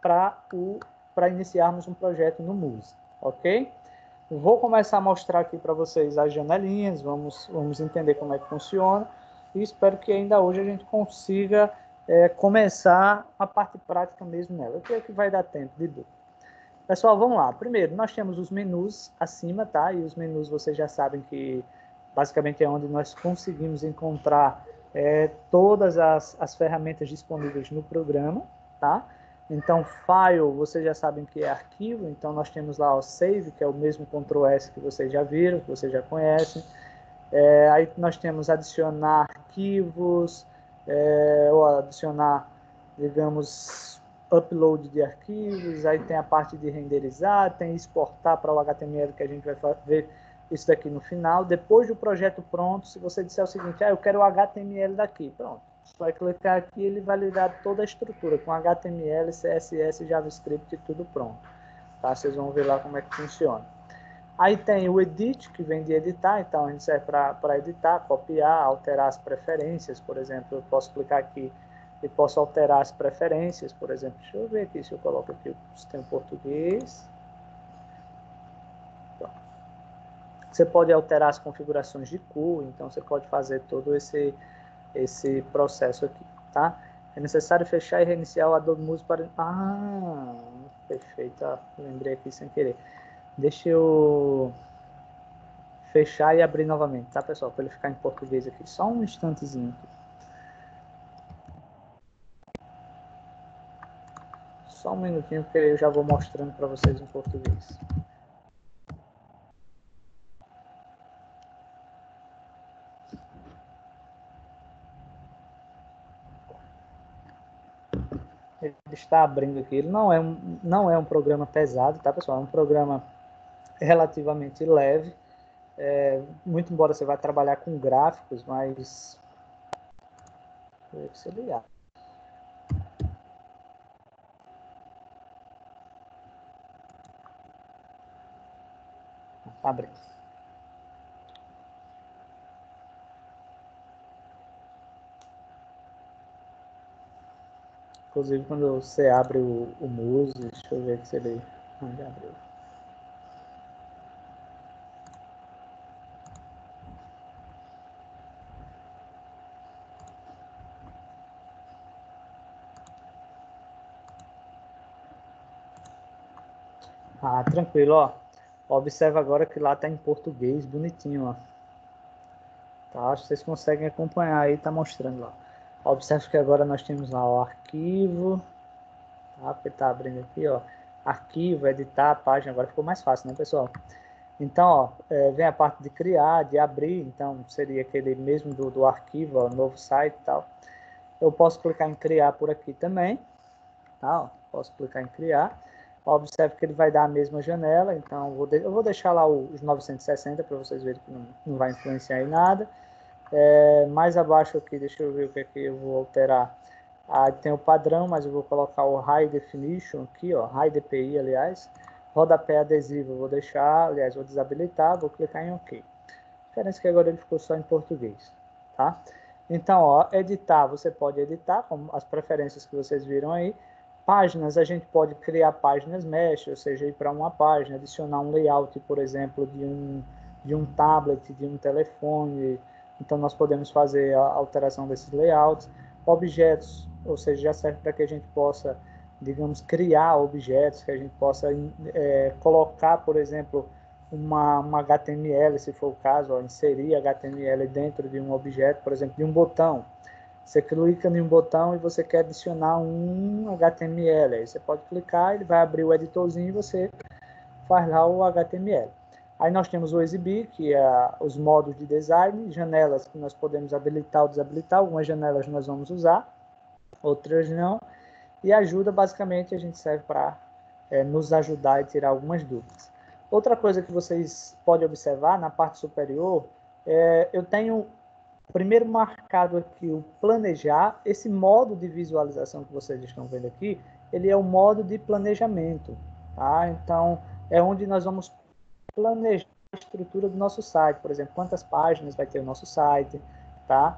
para iniciarmos um projeto no Muse, ok? Vou começar a mostrar aqui para vocês as janelinhas, vamos entender como é que funciona e espero que ainda hoje a gente consiga começar a parte prática mesmo nela. Eu creio que vai dar tempo de boa. Pessoal, vamos lá. Primeiro, nós temos os menus acima, tá? E os menus vocês já sabem que basicamente é onde nós conseguimos encontrar todas as ferramentas disponíveis no programa, tá? Então, file, vocês já sabem que é arquivo, então nós temos lá o save, que é o mesmo Ctrl S que vocês já viram, que vocês já conhecem. Aí nós temos adicionar arquivos, ou adicionar, digamos, upload de arquivos, aí tem a parte de renderizar, tem exportar para o HTML, que a gente vai ver isso daqui no final. Depois do projeto pronto, se você disser o seguinte, eu quero o HTML daqui, pronto. Você vai clicar aqui e ele vai lhe dar toda a estrutura, com HTML, CSS, JavaScript e tudo pronto. Tá? Vocês vão ver lá como é que funciona. Aí tem o Edit, que vem de editar, então a gente serve para editar, copiar, alterar as preferências. Por exemplo, eu posso clicar aqui e posso alterar as preferências, por exemplo. Deixa eu ver aqui se eu coloco aqui o sistema português. Você pode alterar as configurações de cor, então você pode fazer todo esse processo aqui, tá? É necessário fechar e reiniciar o Adobe Music para... Ah, perfeito, lembrei aqui sem querer. Deixa eu fechar e abrir novamente, tá, pessoal? Para ele ficar em português aqui. Só um instantezinho aqui. Só um minutinho, porque eu já vou mostrando para vocês em português. Ele está abrindo aqui. Ele não é um programa pesado, tá, pessoal? É um programa relativamente leve. Muito embora você vá trabalhar com gráficos, mas... Deixa eu ver se ele abre. Tá abrindo. Inclusive, quando você abre o Muse, deixa eu ver se ele... Onde abriu? Ah, tranquilo, ó. Observa agora que lá tá em português, bonitinho, ó. Tá, acho que vocês conseguem acompanhar aí, tá mostrando lá. Observe que agora nós temos lá o arquivo, tá? Porque tá abrindo aqui, ó. Arquivo, editar a página, agora ficou mais fácil, né, pessoal? Então, ó, vem a parte de criar, de abrir, então seria aquele mesmo do arquivo, ó, novo site e tal. Eu posso clicar em criar por aqui também, tá? Ó, posso clicar em criar. Observe que ele vai dar a mesma janela, então eu vou deixar lá os 960 para vocês verem que não vai influenciar em nada. Mais abaixo aqui, deixa eu ver o que aqui eu vou alterar. Tem o padrão, mas eu vou colocar o High Definition aqui, ó, High DPI, aliás. Rodapé adesivo eu vou deixar, aliás, vou desabilitar, vou clicar em OK. A diferença é que agora ele ficou só em português, tá? Então, ó, editar, você pode editar, como as preferências que vocês viram aí. Páginas, a gente pode criar páginas mesh, ou seja, ir para uma página, adicionar um layout, por exemplo, de um tablet, de um telefone. Então, nós podemos fazer a alteração desses layouts. Objetos, ou seja, já serve para que a gente possa, digamos, criar objetos, que a gente possa colocar, por exemplo, uma HTML, se for o caso, ó, inserir HTML dentro de um objeto, por exemplo, de um botão. Você clica em um botão e você quer adicionar um HTML. Aí você pode clicar, ele vai abrir o editorzinho e você faz lá o HTML. Aí nós temos o exibir, que é os modos de design, janelas que nós podemos habilitar ou desabilitar. Algumas janelas nós vamos usar, outras não. E ajuda, basicamente, a gente serve para nos ajudar e tirar algumas dúvidas. Outra coisa que vocês podem observar, na parte superior, eu tenho primeiro marcado aqui o planejar. Esse modo de visualização que vocês estão vendo aqui, ele é o modo de planejamento, tá? Então, é onde nós vamos planejar a estrutura do nosso site, por exemplo, quantas páginas vai ter o nosso site, tá?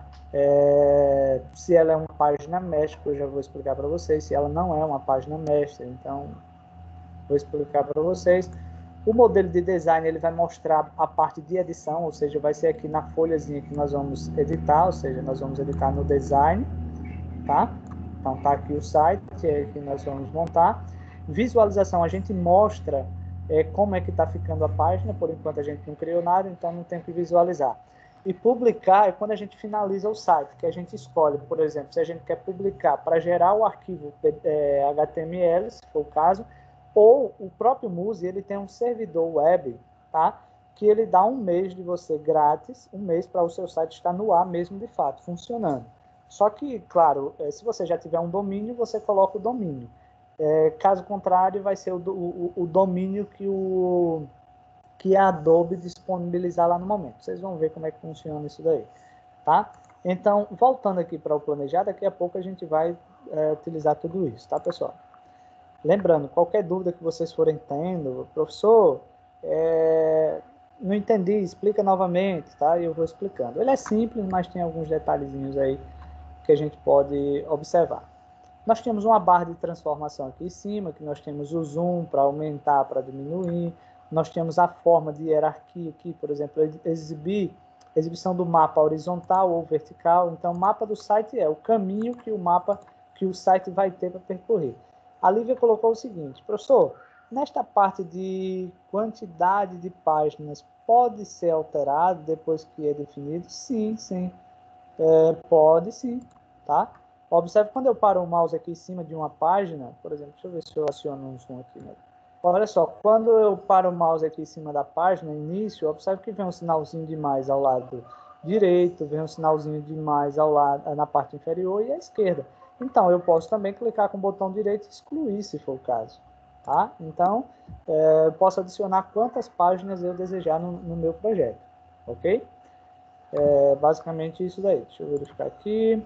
Se ela é uma página mestre, eu já vou explicar para vocês. Se ela não é uma página mestre, então vou explicar para vocês. O modelo de design, ele vai mostrar a parte de edição, ou seja, vai ser aqui na folhazinha que nós vamos editar, ou seja, nós vamos editar no design, tá? Então tá aqui o site que nós vamos montar. Visualização, a gente mostra como é que está ficando a página. Por enquanto a gente não criou nada, então não tem que visualizar. E publicar é quando a gente finaliza o site, que a gente escolhe, por exemplo, se a gente quer publicar para gerar o arquivo HTML, se for o caso, ou o próprio Muse, ele tem um servidor web, tá? Que ele dá um mês de você grátis, um mês para o seu site estar no ar mesmo de fato, funcionando. Só que, claro, se você já tiver um domínio, você coloca o domínio. Caso contrário, vai ser o domínio que a Adobe disponibilizar lá no momento. Vocês vão ver como é que funciona isso daí, tá? Então, voltando aqui para o planejar, daqui a pouco a gente vai utilizar tudo isso, tá, pessoal? Lembrando, qualquer dúvida que vocês forem tendo, professor, não entendi, explica novamente, tá? E eu vou explicando. Ele é simples, mas tem alguns detalhezinhos aí que a gente pode observar. Nós temos uma barra de transformação aqui em cima, que nós temos o zoom para aumentar, para diminuir. Nós temos a forma de hierarquia aqui, por exemplo, exibição do mapa horizontal ou vertical. Então, o mapa do site é o caminho que o site vai ter para percorrer. A Lívia colocou o seguinte: professor, nesta parte de quantidade de páginas, pode ser alterado depois que é definido? Sim, sim. Pode sim, tá? Observe quando eu paro o mouse aqui em cima de uma página, por exemplo, deixa eu ver se eu aciono um zoom aqui, né? Olha só, quando eu paro o mouse aqui em cima da página, início, observe que vem um sinalzinho de mais ao lado direito, vem um sinalzinho de mais ao lado, na parte inferior e à esquerda. Então, eu posso também clicar com o botão direito e excluir, se for o caso. Tá? Então, eu posso adicionar quantas páginas eu desejar no meu projeto. Ok? Basicamente isso daí. Deixa eu verificar aqui.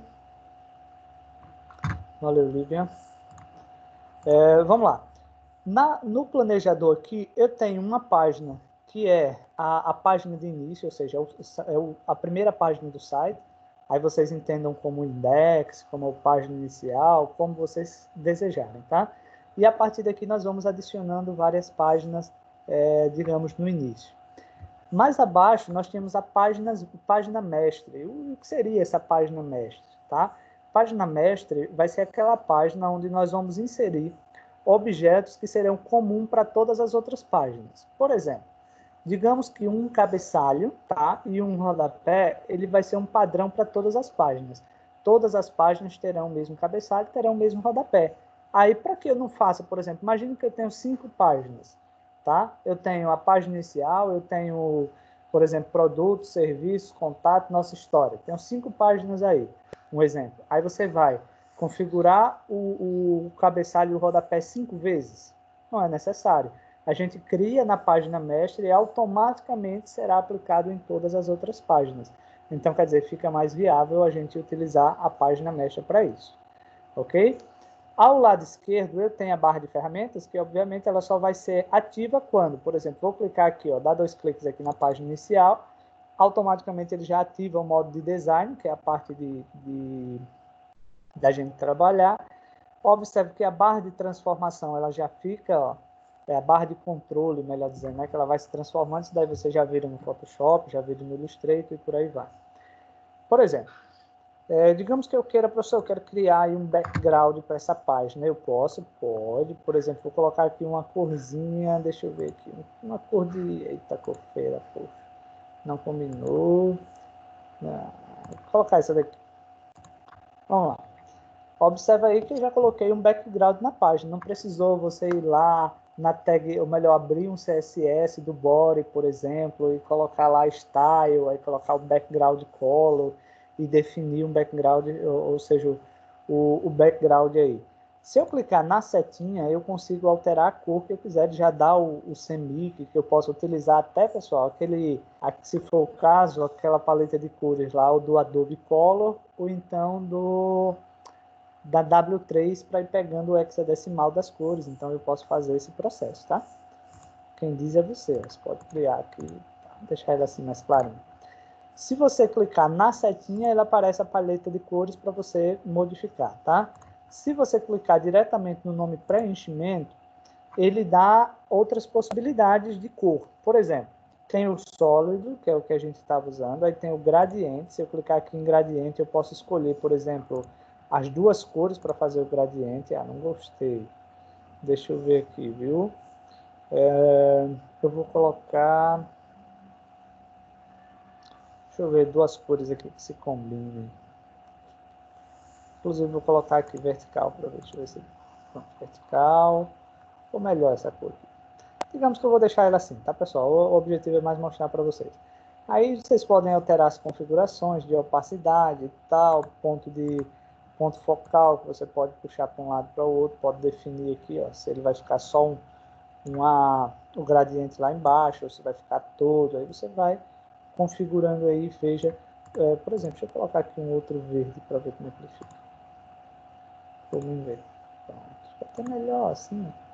Valeu, Lívia. Vamos lá. No planejador aqui, eu tenho uma página que é a página de início, ou seja, a primeira página do site. Aí vocês entendam como index, como página inicial, como vocês desejarem, tá? E a partir daqui nós vamos adicionando várias páginas, digamos, no início. Mais abaixo nós temos a página mestre. O que seria essa página mestre, tá? Página mestre vai ser aquela página onde nós vamos inserir objetos que serão comuns para todas as outras páginas. Por exemplo, digamos que um cabeçalho, tá? E um rodapé, ele vai ser um padrão para todas as páginas. Todas as páginas terão o mesmo cabeçalho, terão o mesmo rodapé. Aí, para que eu não faça, por exemplo, imagine que eu tenho 5 páginas, tá? Eu tenho a página inicial, eu tenho, por exemplo, produto, serviço, contato, nossa história. Tenho 5 páginas aí, um exemplo. Aí você vai configurar o cabeçalho e o rodapé 5 vezes? Não é necessário. A gente cria na página mestre e automaticamente será aplicado em todas as outras páginas. Então, quer dizer, fica mais viável a gente utilizar a página mestre para isso. Ok? Ao lado esquerdo, eu tenho a barra de ferramentas, que obviamente ela só vai ser ativa quando, por exemplo, vou clicar aqui, ó, dar 2 cliques aqui na página inicial, automaticamente ele já ativa o modo de design, que é a parte da gente trabalhar. Observe que a barra de transformação, ela já fica, ó, a barra de controle, melhor dizendo, né, que ela vai se transformando, isso daí você já viram no Photoshop, já viram no Illustrator e por aí vai. Por exemplo, digamos que eu queira, professor, eu quero criar aí um background para essa página. Eu posso? Pode. Por exemplo, vou colocar aqui uma corzinha, deixa eu ver aqui, uma cor de... Eita, cor feia, poxa. Não combinou. Vou colocar essa daqui. Vamos lá. Observa aí que eu já coloquei um background na página. Não precisou você ir lá na tag, ou melhor, abrir um CSS do body, por exemplo, e colocar lá style, aí colocar o background color e definir um background, ou seja, o background aí. Se eu clicar na setinha, eu consigo alterar a cor que eu quiser, já dar o semic, que eu posso utilizar até, pessoal, se for o caso, aquela paleta de cores lá, ou do Adobe Color, ou então da W3 para ir pegando o hexadecimal das cores. Então, eu posso fazer esse processo, tá? Quem diz é você. Você pode criar aqui, tá? Deixar ele assim mais clarinho. Se você clicar na setinha, ela aparece a paleta de cores para você modificar, tá? Se você clicar diretamente no nome preenchimento, ele dá outras possibilidades de cor. Por exemplo, tem o sólido, que é o que a gente estava usando, aí tem o gradiente. Se eu clicar aqui em gradiente, eu posso escolher, por exemplo, as 2 cores para fazer o gradiente. Ah, não gostei. Deixa eu ver aqui, viu? Eu vou colocar... Deixa eu ver 2 cores aqui que se combinem. Inclusive, vou colocar aqui vertical para ver. Deixa eu ver se... Pronto, vertical. Ou melhor essa cor aqui. Digamos que eu vou deixar ela assim, tá, pessoal? O objetivo é mais mostrar para vocês. Aí vocês podem alterar as configurações de opacidade e tal, ponto focal, que você pode puxar para um lado para o outro, pode definir aqui, ó, se ele vai ficar só o gradiente lá embaixo, ou se vai ficar todo, aí você vai configurando aí, veja, por exemplo, deixa eu colocar aqui um outro verde para ver como é que ele fica. Vamos ver. Pronto, fica até melhor assim, ó.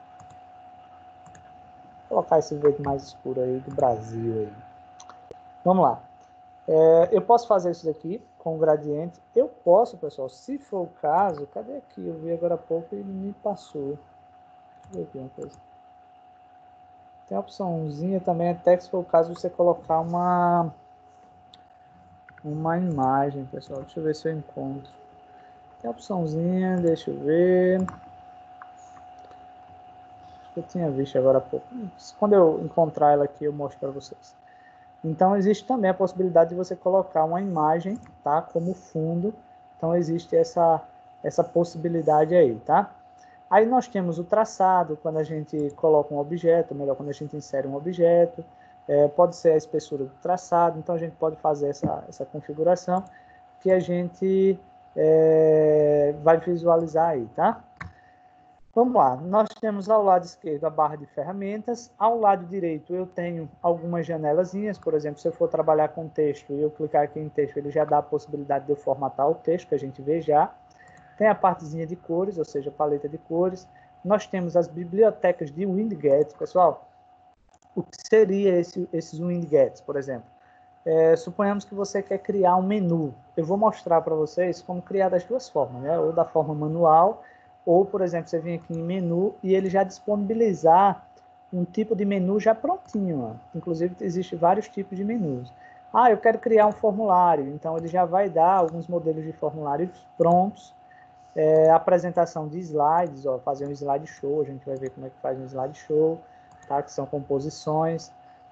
Vou colocar esse verde mais escuro aí do Brasil aí. Vamos lá. Eu posso fazer isso daqui com o gradiente. Eu posso, pessoal, se for o caso, cadê aqui? Eu vi agora há pouco e me passou. Deixa eu ver aqui uma coisa. Tem a opçãozinha também, até que se for o caso, você colocar uma imagem, pessoal. Deixa eu ver se eu encontro. Tem a opçãozinha, deixa eu ver. Eu tinha visto agora há pouco. Quando eu encontrar ela aqui, eu mostro para vocês. Então, existe também a possibilidade de você colocar uma imagem, tá? Como fundo. Então, existe essa possibilidade aí, tá? Aí nós temos o traçado, quando a gente coloca um objeto, melhor, quando a gente insere um objeto. Pode ser a espessura do traçado. Então, a gente pode fazer essa configuração que a gente vai visualizar aí, tá? Vamos lá, nós temos ao lado esquerdo a barra de ferramentas, ao lado direito eu tenho algumas janelazinhas, por exemplo, se eu for trabalhar com texto e eu clicar aqui em texto, ele já dá a possibilidade de eu formatar o texto, que a gente vê já. Tem a partezinha de cores, ou seja, paleta de cores. Nós temos as bibliotecas de widgets, pessoal. O que seria esses widgets, por exemplo? Suponhamos que você quer criar um menu. Eu vou mostrar para vocês como criar das duas formas, né? Ou da forma manual, ou, por exemplo, você vem aqui em menu e ele já disponibilizar um tipo de menu já prontinho. Ó. Inclusive, existem vários tipos de menus. Ah, eu quero criar um formulário. Então, ele já vai dar alguns modelos de formulários prontos. Apresentação de slides, ó, fazer um slide show. A gente vai ver como é que faz um slide show, tá? Que são composições.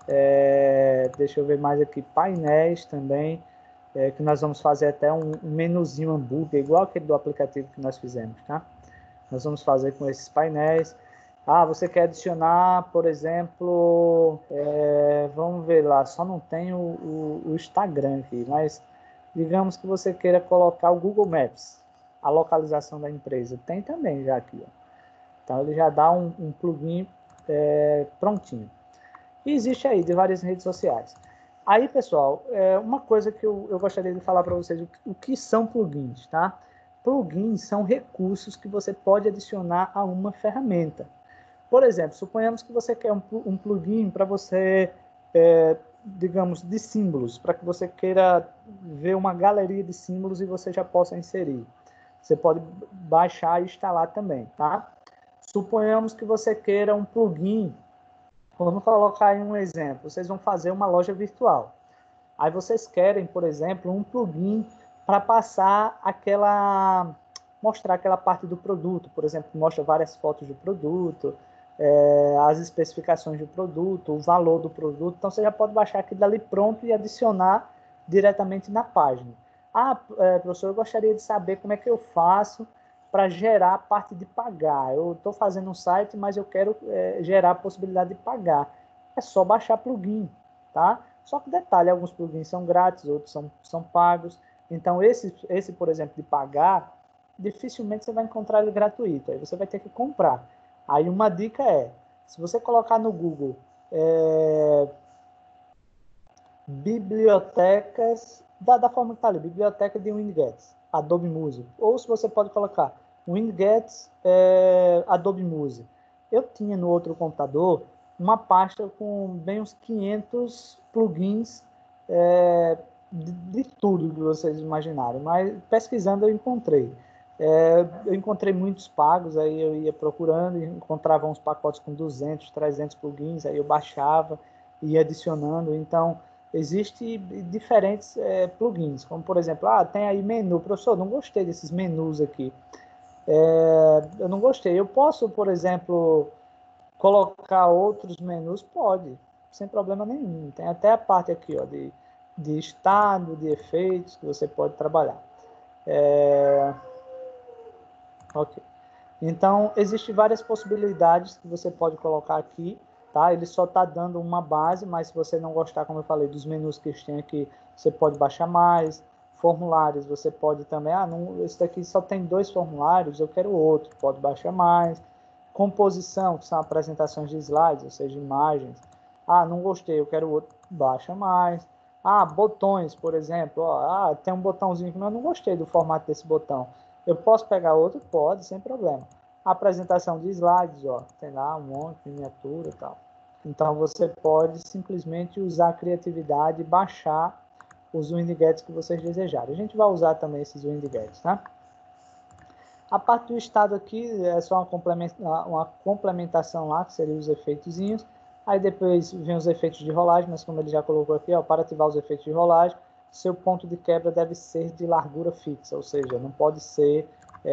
Deixa eu ver mais aqui, painéis também, que nós vamos fazer até um menuzinho hambúrguer, igual aquele do aplicativo que nós fizemos, tá? Nós vamos fazer com esses painéis. Ah, você quer adicionar, por exemplo, vamos ver lá, só não tem o Instagram aqui, mas digamos que você queira colocar o Google Maps, a localização da empresa, tem também já aqui, ó. Então ele já dá um plugin prontinho. E existe aí de várias redes sociais. Aí, pessoal, uma coisa que eu gostaria de falar para vocês, o que são plugins, tá? Plugins são recursos que você pode adicionar a uma ferramenta. Por exemplo, suponhamos que você quer um plugin para você, digamos, de símbolos, para que você queira ver uma galeria de símbolos e você já possa inserir. Você pode baixar e instalar também, tá? Suponhamos que você queira um plugin. Vamos colocar aí um exemplo. Vocês vão fazer uma loja virtual. Aí vocês querem, por exemplo, um plugin para passar mostrar aquela parte do produto. Por exemplo, mostra várias fotos do produto, as especificações do produto, o valor do produto. Então, você já pode baixar aquilo dali pronto e adicionar diretamente na página. Ah, professor, eu gostaria de saber como é que eu faço para gerar a parte de pagar. Eu estou fazendo um site, mas eu quero gerar a possibilidade de pagar. É só baixar plugin, tá? Só que detalhe, alguns plugins são grátis, outros são pagos. Então, esse, por exemplo, de pagar, dificilmente você vai encontrar ele gratuito. Aí você vai ter que comprar. Aí uma dica se você colocar no Google bibliotecas, da forma que está ali, biblioteca de widgets, Adobe Music. Ou se você pode colocar widgets, Adobe Music. Eu tinha no outro computador uma pasta com bem uns 500 plugins de tudo que vocês imaginarem, mas pesquisando eu encontrei. Eu encontrei muitos pagos, aí eu ia procurando e encontrava uns pacotes com 200, 300 plugins, aí eu baixava e ia adicionando. Então, existem diferentes plugins, como por exemplo, tem aí menu. Professor, não gostei desses menus aqui. Eu não gostei. Eu posso, por exemplo, colocar outros menus? Pode, sem problema nenhum. Tem até a parte aqui, ó, de estado, de efeitos, que você pode trabalhar. Ok. Então, existem várias possibilidades que você pode colocar aqui, tá? Ele só está dando uma base, mas se você não gostar, como eu falei, dos menus que tem aqui, você pode baixar mais. Formulários, você pode também, não, esse daqui só tem 2 formulários, eu quero outro, pode baixar mais. Composição, que são apresentações de slides, ou seja, imagens. Não gostei, eu quero outro, baixa mais. Botões, por exemplo, tem um botãozinho que eu não gostei do formato desse botão. Eu posso pegar outro? Pode, sem problema. Apresentação de slides, tem lá um monte de miniatura e tal. Então, você pode simplesmente usar a criatividade e baixar os widgets que vocês desejarem. A gente vai usar também esses widgets, tá? A parte do estado aqui é só uma complementação lá, que seria os efeitozinhos. Aí depois vem os efeitos de rolagem, mas como ele já colocou aqui, ó, para ativar os efeitos de rolagem, seu ponto de quebra deve ser de largura fixa, ou seja, não pode ser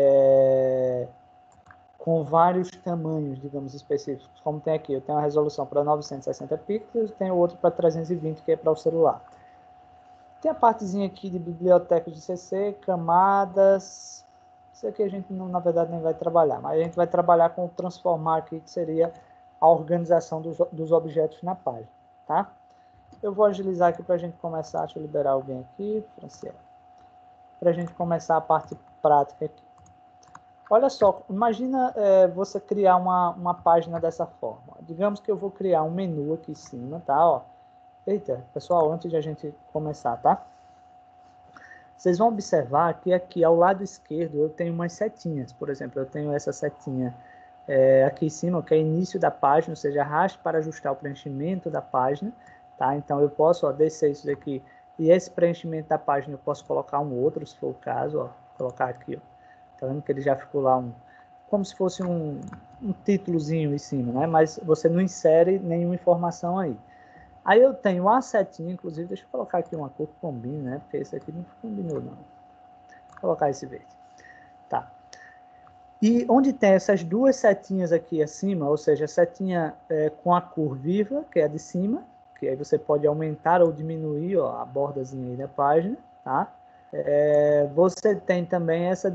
com vários tamanhos, digamos, específicos, como tem aqui. Eu tenho uma resolução para 960 pixels, tenho outro para 320, que é para o celular. Tem a partezinha aqui de biblioteca de CC, camadas. Isso aqui a gente, não, na verdade, nem vai trabalhar, mas a gente vai trabalhar com o transformar aqui, que seria a organização dos objetos na página, tá? Eu vou agilizar aqui para a gente começar. Deixa eu liberar alguém aqui, Franciela, para a gente começar a parte prática aqui. Olha só, imagina você criar uma página dessa forma. Digamos que eu vou criar um menu aqui em cima, tá? Ó. Eita, pessoal, antes de a gente começar, tá? Vocês vão observar que aqui ao lado esquerdo eu tenho umas setinhas. Por exemplo, eu tenho essa setinha aqui em cima, que é início da página, ou seja, arraste para ajustar o preenchimento da página, tá? Então eu posso descer isso daqui, e esse preenchimento da página eu posso colocar um outro, se for o caso, ó, colocar aqui, ó. Tá vendo que ele já ficou lá como se fosse um títulozinho em cima, né? Mas você não insere nenhuma informação aí. Aí eu tenho uma setinha, inclusive, deixa eu colocar aqui uma cor que combine, né? Porque esse aqui não combinou, não. Vou colocar esse verde. Tá. E onde tem essas duas setinhas aqui acima, ou seja, a setinha com a cor viva, que é a de cima, que aí você pode aumentar ou diminuir, ó, a bordazinha aí da página, tá? Você tem também essa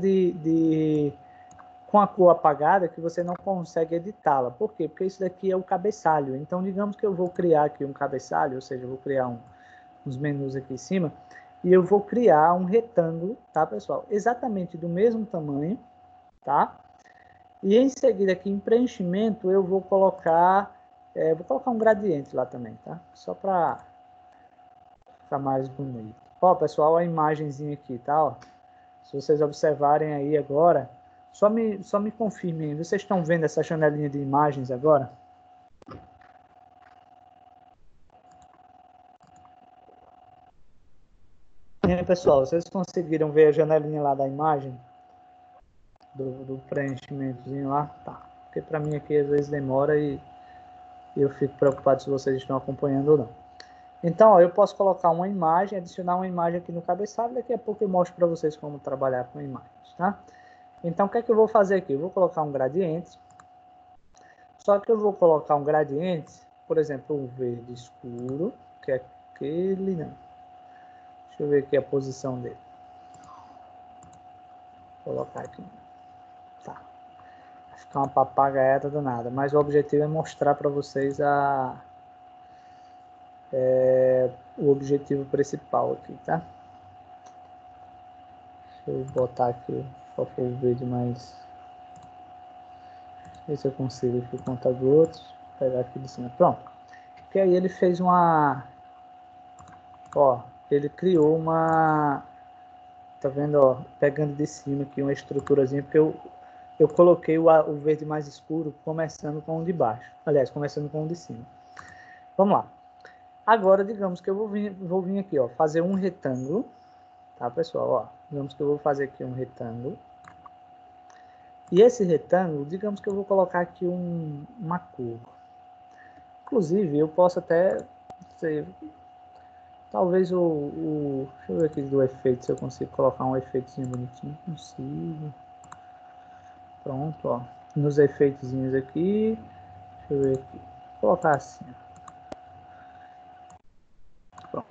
com a cor apagada, que você não consegue editá-la. Por quê? Porque isso daqui é o cabeçalho. Então, digamos que eu vou criar aqui um cabeçalho, ou seja, eu vou criar uns menus aqui em cima, e eu vou criar um retângulo, tá, pessoal? Exatamente do mesmo tamanho, tá? E em seguida aqui em preenchimento eu vou colocar um gradiente lá também, tá? Só para ficar mais bonito. Ó, pessoal, a imagenzinha aqui, tá? Ó, se vocês observarem aí agora, só me confirmem, vocês estão vendo essa janelinha de imagens agora? E aí, pessoal, vocês conseguiram ver a janelinha lá da imagem? Do preenchimentozinho lá? Tá. Porque para mim aqui às vezes demora e eu fico preocupado se vocês estão acompanhando ou não. Então, ó, eu posso colocar uma imagem, adicionar uma imagem aqui no cabeçalho, daqui a pouco eu mostro para vocês como trabalhar com imagens, tá? Então, o que é que eu vou fazer aqui? Eu vou colocar um gradiente, só que eu vou colocar um gradiente, por exemplo, um verde escuro, que é aquele, não. Deixa eu ver aqui a posição dele. Vou colocar aqui. Tá. Vai ficar uma papagaiada danada, mas o objetivo é mostrar para vocês o objetivo principal aqui, tá? Deixa eu botar aqui só para o vídeo mais... Ver se eu consigo aqui conta gotas. Pegar aqui de cima. Pronto. Porque aí ele fez uma... Ó, ele criou uma... Tá vendo, ó? Pegando de cima aqui uma estruturazinha, porque eu coloquei o verde mais escuro começando com o de baixo. Aliás, começando com o de cima. Vamos lá. Agora, digamos que eu vou vir aqui, ó, fazer um retângulo. Tá, pessoal? Ó, digamos que eu vou fazer aqui um retângulo. E esse retângulo, digamos que eu vou colocar aqui uma cor. Inclusive, eu posso até... talvez deixa eu ver aqui do efeito, se eu consigo colocar um efeitozinho bonitinho. Consigo. Pronto, ó. Nos efeitozinhos aqui. Deixa eu ver aqui. Vou colocar assim, ó. Pronto.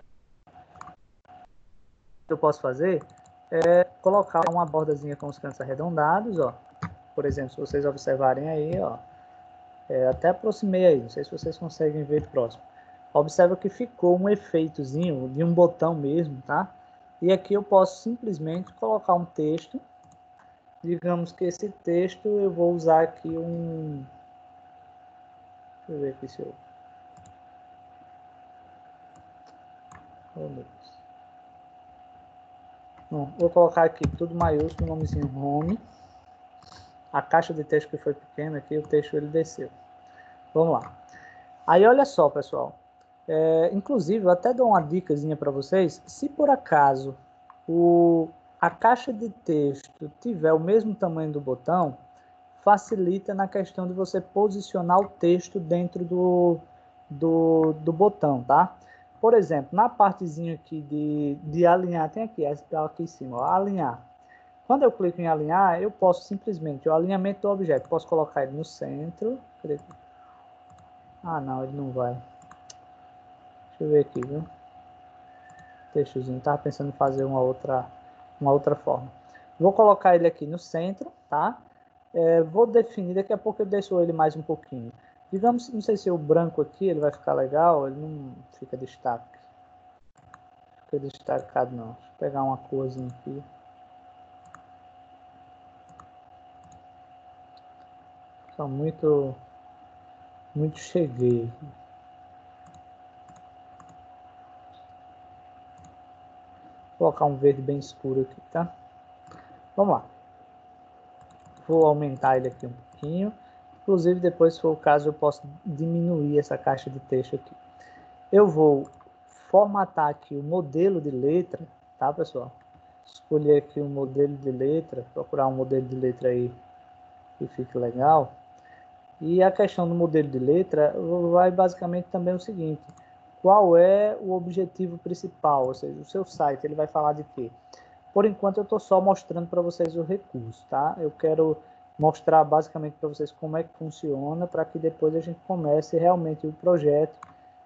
O que eu posso fazer é colocar uma bordazinha com os cantos arredondados, ó. Por exemplo, se vocês observarem aí, ó. Até aproximei aí, não sei se vocês conseguem ver próximo. Observa que ficou um efeitozinho de um botão mesmo, tá? E aqui eu posso simplesmente colocar um texto. Digamos que esse texto eu vou usar aqui um... Deixa eu ver aqui se eu... Oh, meu Deus. Bom, vou colocar aqui tudo maiúsculo, o nomezinho home. A caixa de texto que foi pequena aqui, o texto ele desceu. Vamos lá. Aí olha só, pessoal. Inclusive, eu até dou uma dicasinha para vocês. Se por acaso a caixa de texto tiver o mesmo tamanho do botão, facilita na questão de você posicionar o texto dentro do botão, tá? Por exemplo, na partezinha aqui de alinhar, tem aqui em cima, ó, alinhar. Quando eu clico em alinhar, eu posso simplesmente, o alinhamento do objeto, posso colocar ele no centro. Ah, não, ele não vai. Deixa eu ver aqui, viu? Textozinho, tava pensando em fazer uma outra forma. Vou colocar ele aqui no centro, tá? Vou definir, daqui a pouco eu deixo ele mais um pouquinho. Digamos, não sei se o branco aqui ele vai ficar legal, ele não fica destaque. Fica destacado não. Deixa eu pegar uma corzinha aqui. Só muito cheguei. Vou colocar um verde bem escuro aqui, tá? Vamos lá. Vou aumentar ele aqui um pouquinho. Inclusive, depois, se for o caso, eu posso diminuir essa caixa de texto aqui. Eu vou formatar aqui o modelo de letra, tá, pessoal? Escolher aqui o modelo de letra, procurar um modelo de letra aí que fique legal. E a questão do modelo de letra vai basicamente também o seguinte: qual é o objetivo principal? Ou seja, o seu site ele vai falar de quê? Por enquanto eu estou só mostrando para vocês o recurso, tá? Eu quero mostrar basicamente para vocês como é que funciona, para que depois a gente comece realmente o projeto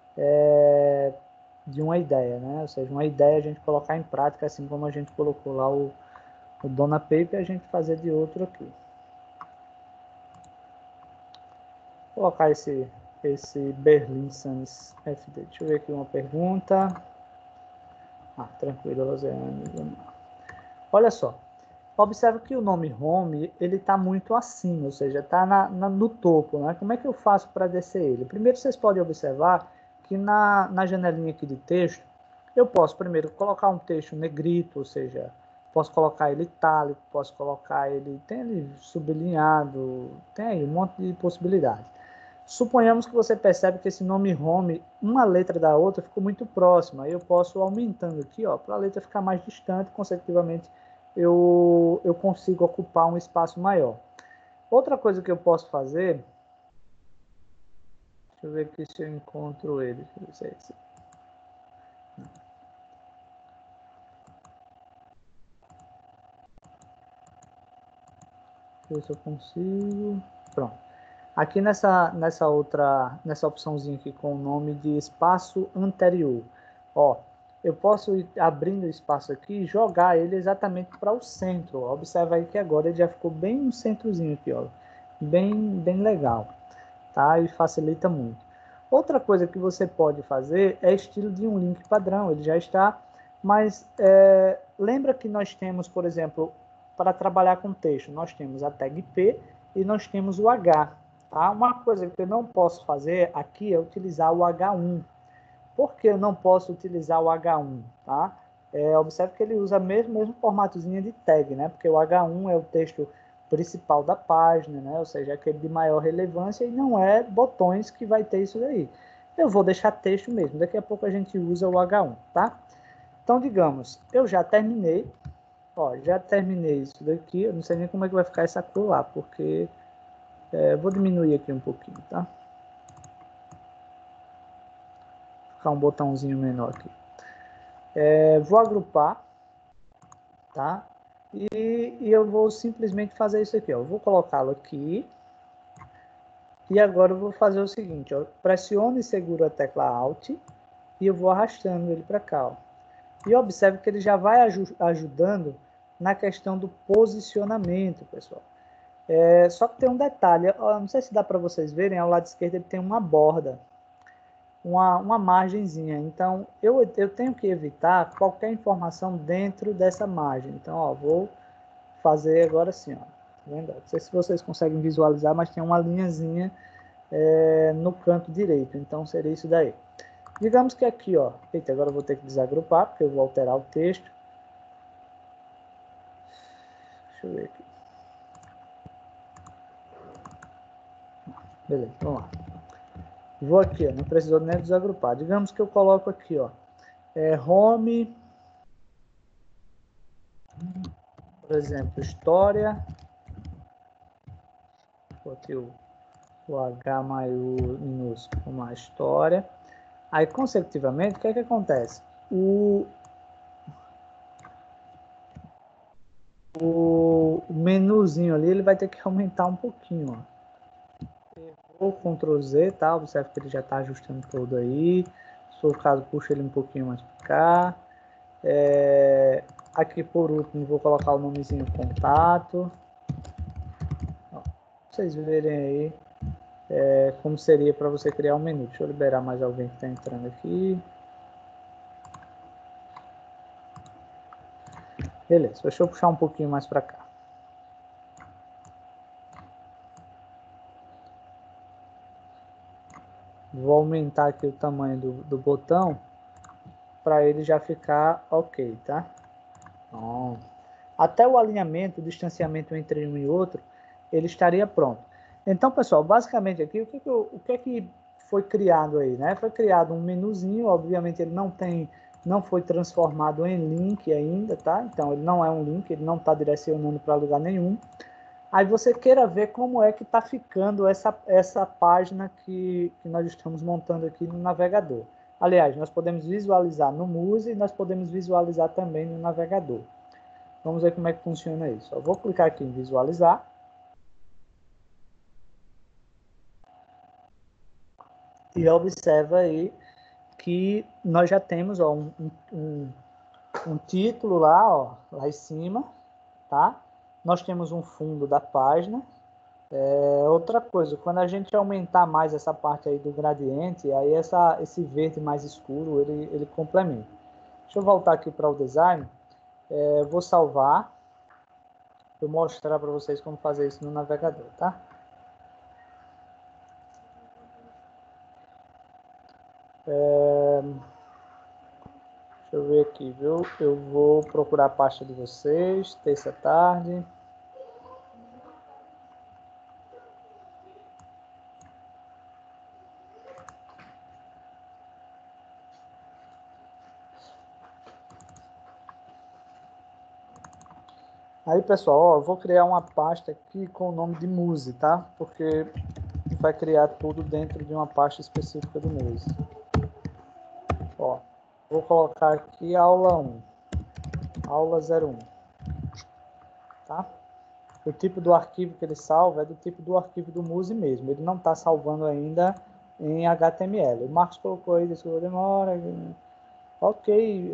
de uma ideia, né? Ou seja, uma ideia a gente colocar em prática, assim como a gente colocou lá o Dona Paper, a gente fazer de outro aqui. Vou colocar esse Berlin Sans FD. Deixa eu ver aqui uma pergunta. Tranquilo, Rosiane. Olha só. Observe que o nome Home, ele está muito acima, ou seja, está no topo, né? Como é que eu faço para descer ele? Primeiro, vocês podem observar que na janelinha aqui de texto, eu posso primeiro colocar um texto negrito, ou seja, posso colocar ele itálico, posso colocar ele, tem ele sublinhado, tem aí um monte de possibilidades. Suponhamos que você percebe que esse nome Home, uma letra da outra ficou muito próxima, aí eu posso aumentando aqui, ó, para a letra ficar mais distante, consecutivamente eu consigo ocupar um espaço maior. Outra coisa que eu posso fazer, deixa eu ver aqui se eu encontro ele. Deixa eu ver se é esse. Deixa eu ver se eu consigo. Pronto. Aqui nessa opçãozinha aqui com o nome de espaço anterior, ó, eu posso ir abrindo o espaço aqui e jogar ele exatamente para o centro. Ó. Observa aí que agora ele já ficou bem no centrozinho aqui, ó, bem legal, tá? E facilita muito. Outra coisa que você pode fazer é estilo de um link padrão, ele já está, mas lembra que nós temos, por exemplo, para trabalhar com texto, nós temos a tag P e nós temos o H. Tá? Uma coisa que eu não posso fazer aqui é utilizar o H1. Por que eu não posso utilizar o H1? Tá? Observe que ele usa mesmo formatozinho de tag, né? Porque o H1 é o texto principal da página, né? Ou seja, aquele de maior relevância e não é botões que vai ter isso daí. Eu vou deixar texto mesmo, daqui a pouco a gente usa o H1, tá? Então, digamos, eu já terminei, ó, já terminei isso daqui, eu não sei nem como é que vai ficar essa cor lá, porque vou diminuir aqui um pouquinho, tá? Vou ficar um botãozinho menor aqui. Vou agrupar, tá? E eu vou simplesmente fazer isso aqui, ó. Eu vou colocá-lo aqui. E agora eu vou fazer o seguinte, ó. Pressione e seguro a tecla Alt e eu vou arrastando ele para cá, ó. E observe que ele já vai ajudando na questão do posicionamento, pessoal. Só que tem um detalhe, ó, não sei se dá para vocês verem, ao lado esquerdo ele tem uma borda, uma margenzinha. Então, eu tenho que evitar qualquer informação dentro dessa margem. Então, ó, vou fazer agora assim, ó. Tá vendo? Não sei se vocês conseguem visualizar, mas tem uma linhazinha no canto direito. Então, seria isso daí. Digamos que aqui, ó. Eita, agora eu vou ter que desagrupar, porque eu vou alterar o texto. Deixa eu ver aqui. Beleza, vamos lá. Vou aqui, ó, não precisou nem desagrupar. Digamos que eu coloco aqui, ó, home, por exemplo, história. Vou aqui o H minúsculo com a história. Aí, consecutivamente, o que é que acontece? O menuzinho ali, ele vai ter que aumentar um pouquinho, ó. Vou Ctrl Z, tá? Observe que ele já está ajustando todo aí. Se for o caso, puxa ele um pouquinho mais para cá. Aqui, por último, vou colocar o nomezinho contato. Ó, pra vocês verem aí como seria para você criar um menu. Deixa eu liberar mais alguém que está entrando aqui. Beleza, deixa eu puxar um pouquinho mais para cá. Vou aumentar aqui o tamanho do botão para ele já ficar ok, tá? Pronto. Até o alinhamento, o distanciamento entre um e outro, ele estaria pronto. Então, pessoal, basicamente aqui, o que é que foi criado aí, né? Foi criado um menuzinho, obviamente ele não foi transformado em link ainda, tá? Então, ele não é um link, ele não está direcionando para lugar nenhum. Aí você queira ver como é que está ficando essa página que nós estamos montando aqui no navegador. Aliás, nós podemos visualizar no Muse e nós podemos visualizar também no navegador. Vamos ver como é que funciona isso. Eu vou clicar aqui em visualizar. E observa aí que nós já temos ó, um título lá, ó, lá em cima, tá? Nós temos um fundo da página. Outra coisa, quando a gente aumentar mais essa parte aí do gradiente, aí esse verde mais escuro, ele complementa. Deixa eu voltar aqui para o design. Vou salvar. Vou mostrar para vocês como fazer isso no navegador, tá? Deixa eu ver aqui, viu? Eu vou procurar a pasta de vocês, terça tarde. Aí, pessoal, ó, eu vou criar uma pasta aqui com o nome de Muse, tá? Porque vai criar tudo dentro de uma pasta específica do Muse. Ó, vou colocar aqui aula 1, aula 01, tá? O tipo do arquivo que ele salva é do tipo do arquivo do Muse mesmo. Ele não está salvando ainda em HTML. O Marcos colocou aí, desculpa, demora. Ok.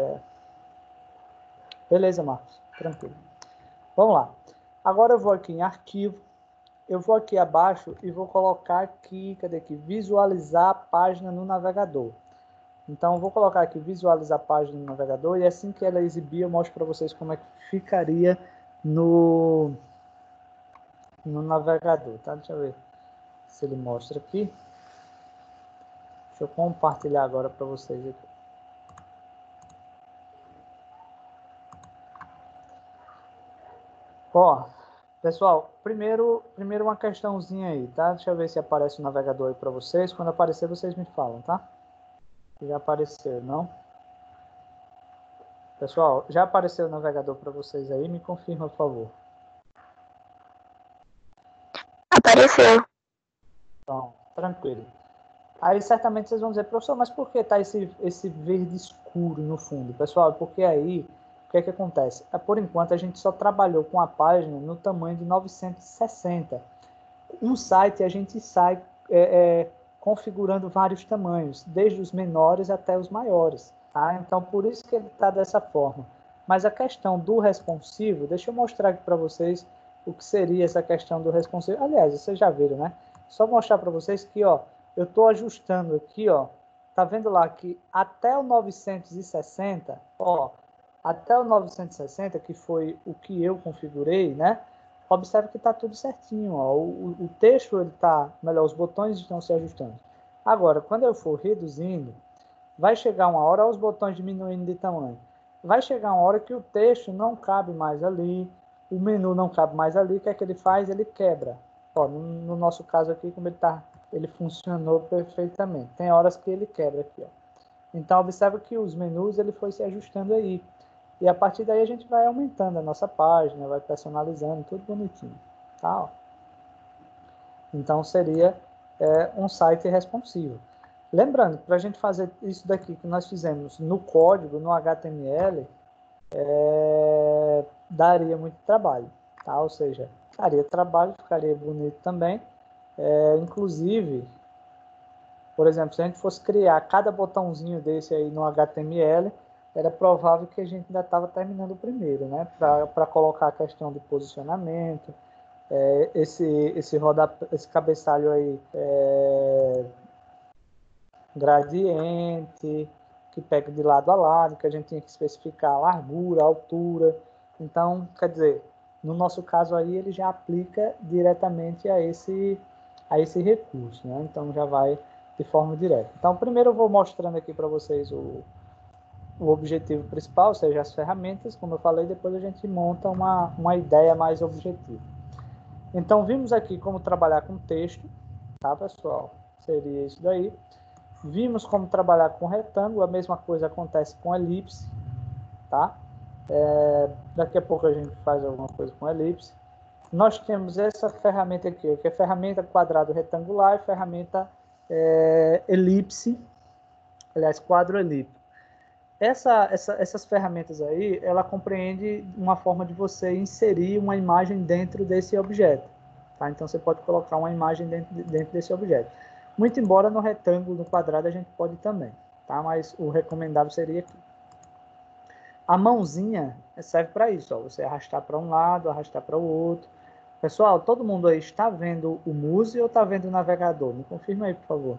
Beleza, Marcos. Tranquilo. Vamos lá. Agora eu vou aqui em arquivo. Eu vou aqui abaixo e vou colocar aqui, cadê aqui? Visualizar a página no navegador. Então, eu vou colocar aqui visualizar a página no navegador e assim que ela exibir, eu mostro para vocês como é que ficaria no navegador, tá? Deixa eu ver se ele mostra aqui. Deixa eu compartilhar agora para vocês aqui. Ó, pessoal, primeiro uma questãozinha aí, tá? Deixa eu ver se aparece o navegador aí para vocês. Quando aparecer, vocês me falam, tá? Já apareceu, não? Pessoal, já apareceu o navegador para vocês aí? Me confirma, por favor. Apareceu. Então, tranquilo. Aí certamente vocês vão dizer, professor, mas por que está esse verde escuro no fundo? Pessoal, porque aí, o que é que acontece? Por enquanto, a gente só trabalhou com a página no tamanho de 960. Um site, a gente sai configurando vários tamanhos, desde os menores até os maiores. Tá? Então, por isso que ele está dessa forma. Mas a questão do responsivo, deixa eu mostrar aqui para vocês o que seria essa questão do responsivo. Aliás, vocês já viram, né? Só mostrar para vocês que, ó, eu estou ajustando aqui, ó, tá vendo lá que até o 960, ó, até o 960, que foi o que eu configurei, né? Observe que está tudo certinho, ó. O texto ele tá melhor, os botões estão se ajustando. Agora, quando eu for reduzindo, vai chegar uma hora, os botões diminuindo de tamanho. Vai chegar uma hora que o texto não cabe mais ali, o menu não cabe mais ali, o que é que ele faz? Ele quebra. Ó, no nosso caso aqui, como ele está ele funcionou perfeitamente. Tem horas que ele quebra aqui, ó. Então, observa que os menus ele foi se ajustando aí. E a partir daí a gente vai aumentando a nossa página, vai personalizando, tudo bonitinho. Tá? Ó. Então, seria um site responsivo. Lembrando, para a gente fazer isso daqui que nós fizemos no código, no HTML, daria muito trabalho. Tá? Ou seja, daria trabalho, ficaria bonito também. Inclusive, por exemplo, se a gente fosse criar cada botãozinho desse aí no HTML, era provável que a gente ainda estava terminando o primeiro, né? Para colocar a questão de posicionamento, esse cabeçalho aí gradiente, que pega de lado a lado, que a gente tinha que especificar a largura, a altura. Então, quer dizer, no nosso caso aí, ele já aplica diretamente a esse recurso, né? Então, já vai de forma direta. Então, primeiro eu vou mostrando aqui para vocês o objetivo principal, ou seja, as ferramentas, como eu falei, depois a gente monta uma ideia mais objetiva. Então, vimos aqui como trabalhar com texto, tá, pessoal? Seria isso daí. Vimos como trabalhar com retângulo, a mesma coisa acontece com elipse, tá? Daqui a pouco a gente faz alguma coisa com elipse. Nós temos essa ferramenta aqui, que é ferramenta quadrado retangular e ferramenta elipse, aliás, quadro elíptico. Essas ferramentas aí, ela compreende uma forma de você inserir uma imagem dentro desse objeto. Tá? Então, você pode colocar uma imagem dentro desse objeto. Muito embora no retângulo, no quadrado, a gente pode também. Tá? Mas o recomendável seria aqui. A mãozinha serve para isso. Ó, você arrastar para um lado, arrastar para o outro. Pessoal, todo mundo aí está vendo o Muse ou está vendo o navegador? Me confirma aí, por favor.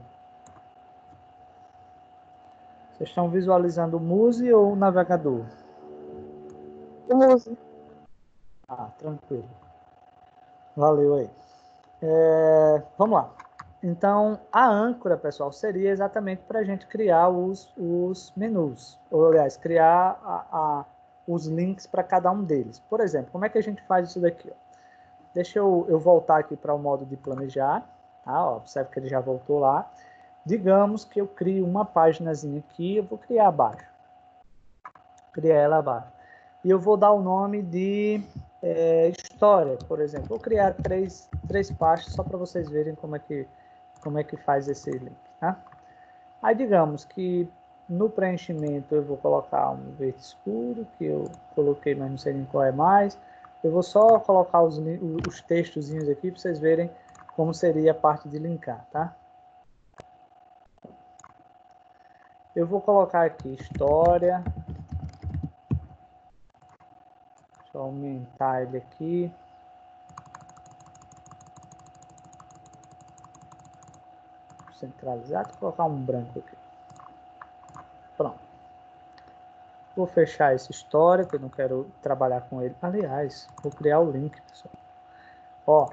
Vocês estão visualizando o Muse ou o navegador? O Muse. Ah, tranquilo. Valeu aí. Vamos lá. Então, a âncora, pessoal, seria exatamente para a gente criar os menus. Ou, aliás, criar os links para cada um deles. Por exemplo, como é que a gente faz isso daqui? Ó? Deixa eu voltar aqui para o modo de planejar. Tá? Ó, observe que ele já voltou lá. Digamos que eu crio uma páginazinha aqui, eu vou criar abaixo. Criar ela abaixo. E eu vou dar o nome de história, por exemplo. Vou criar três pastas só para vocês verem como é que faz esse link. Tá? Aí digamos que no preenchimento eu vou colocar um verde escuro, que eu coloquei, mas não sei nem qual é mais. Eu vou só colocar os textozinhos aqui para vocês verem como seria a parte de linkar, tá? Eu vou colocar aqui história. Deixa eu aumentar ele aqui. Centralizado, vou colocar um branco aqui. Pronto. Vou fechar essa história, que eu não quero trabalhar com ele. Aliás, vou criar o link, pessoal. Ó,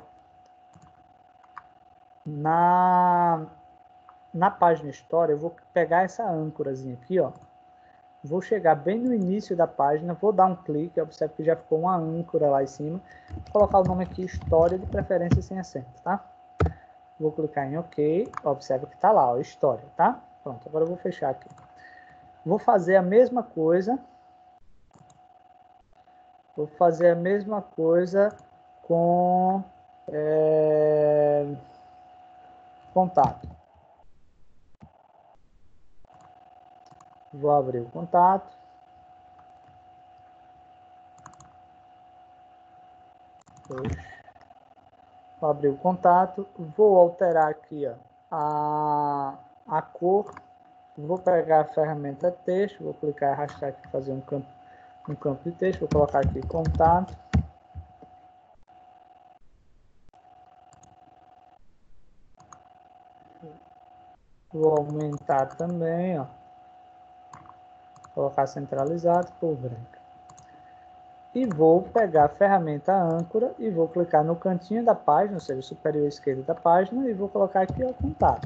na página história, eu vou pegar essa âncorazinha aqui, ó. Vou chegar bem no início da página, vou dar um clique, observe que já ficou uma âncora lá em cima. Vou colocar o nome aqui, história, de preferência sem acento, tá? Vou clicar em OK, observe que tá lá, ó, história, tá? Pronto, agora eu vou fechar aqui. Vou fazer a mesma coisa. Vou fazer a mesma coisa com contato. Vou abrir o contato. Vou abrir o contato. Vou alterar aqui ó, a cor. Vou pegar a ferramenta texto. Vou clicar e arrastar aqui, fazer um campo de texto. Vou colocar aqui contato. Vou aumentar também, ó. Colocar centralizado, cor branca. E vou pegar a ferramenta âncora e vou clicar no cantinho da página, ou seja, superior esquerda da página, e vou colocar aqui o contato.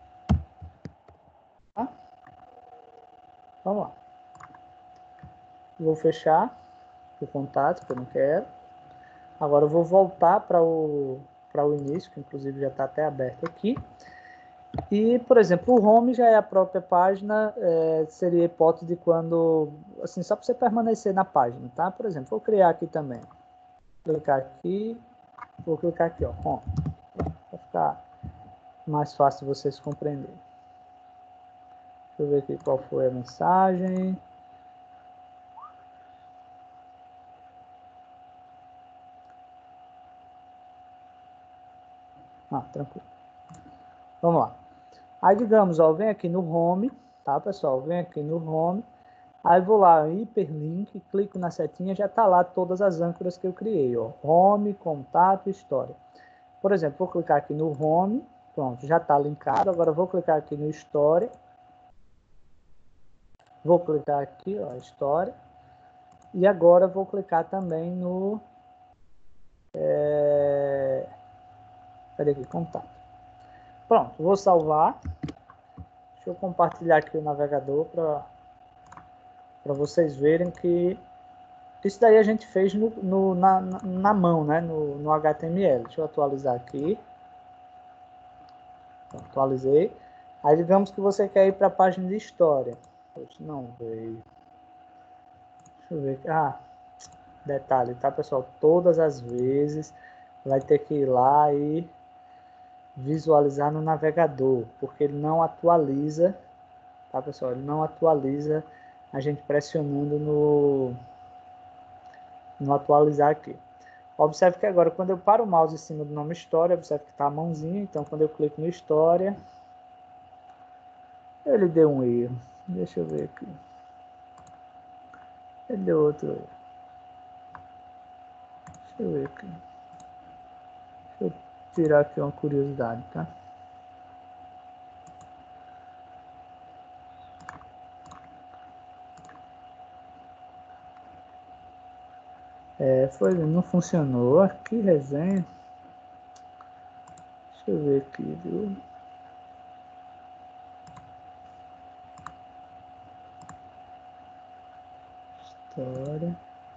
Tá? Vamos lá. Vou fechar o contato, que eu não quero. Agora eu vou voltar para o início, que inclusive já está até aberto aqui. E, por exemplo, o home já é a própria página, seria a hipótese de quando, assim, só para você permanecer na página, tá? Por exemplo, vou criar aqui também. Vou clicar aqui, ó, home, para ficar mais fácil de vocês compreenderem. Deixa eu ver aqui qual foi a mensagem. Tranquilo. Vamos lá. Aí, digamos, ó, vem aqui no home, tá, pessoal? Vem aqui no home. Aí vou lá, hiperlink, clico na setinha, já está lá todas as âncoras que eu criei, ó. Home, contato, história. Por exemplo, vou clicar aqui no home, pronto, já está linkado. Agora vou clicar aqui no história. Vou clicar aqui, ó, história. E agora vou clicar também no... Cadê aqui? Contato. Pronto, vou salvar. Deixa eu compartilhar aqui o navegador para vocês verem que isso daí a gente fez na mão, né? No HTML. Deixa eu atualizar aqui. Atualizei. Aí digamos que você quer ir para a página de história. Poxa, não veio. Deixa eu ver. Detalhe, tá, pessoal? Todas as vezes vai ter que ir lá e visualizar no navegador, porque ele não atualiza, tá, pessoal? Ele não atualiza a gente pressionando no atualizar aqui. Observe que agora, quando eu paro o mouse em cima do nome História, observe que está a mãozinha, então quando eu clico no História, ele deu um erro. Deixa eu ver aqui. Ele deu outro erro. Deixa eu ver aqui. Deixa eu tirar aqui uma curiosidade, tá? Não funcionou. Que resenha. Deixa eu ver aqui, viu? História.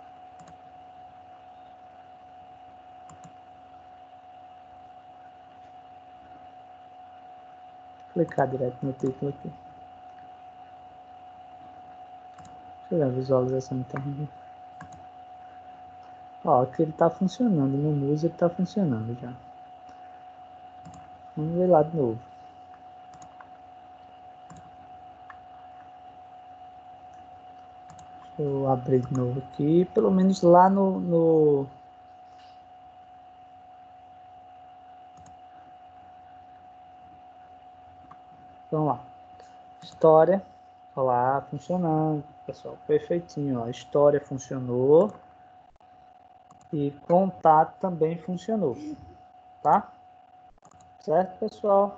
Clicar direto no título aqui. Deixa eu ver a visualização interna. Ó, aqui ele está funcionando. No Muse ele está funcionando já. Vamos ver lá de novo. Deixa eu abrir de novo aqui. Pelo menos lá no... Vamos lá. História. Olha lá, funcionando. Pessoal, perfeitinho. Ó. História funcionou. E contato também funcionou. Tá? Certo, pessoal?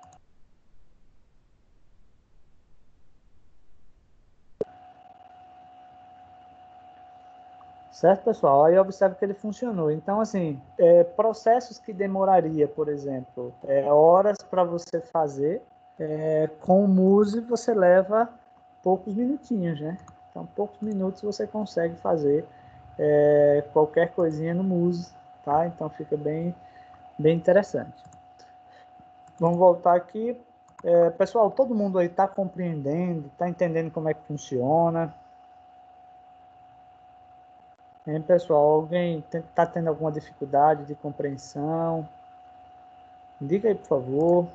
Certo, pessoal? Aí observe que ele funcionou. Então, assim, processos que demoraria, por exemplo, horas para você fazer, com o Muse você leva poucos minutinhos, né? Então, poucos minutos você consegue fazer qualquer coisinha no Muse, tá? Então, fica bem, bem interessante. Vamos voltar aqui. Pessoal, todo mundo aí está compreendendo, está entendendo como é que funciona? Hein, pessoal, alguém está tendo alguma dificuldade de compreensão? Diga aí, por favor.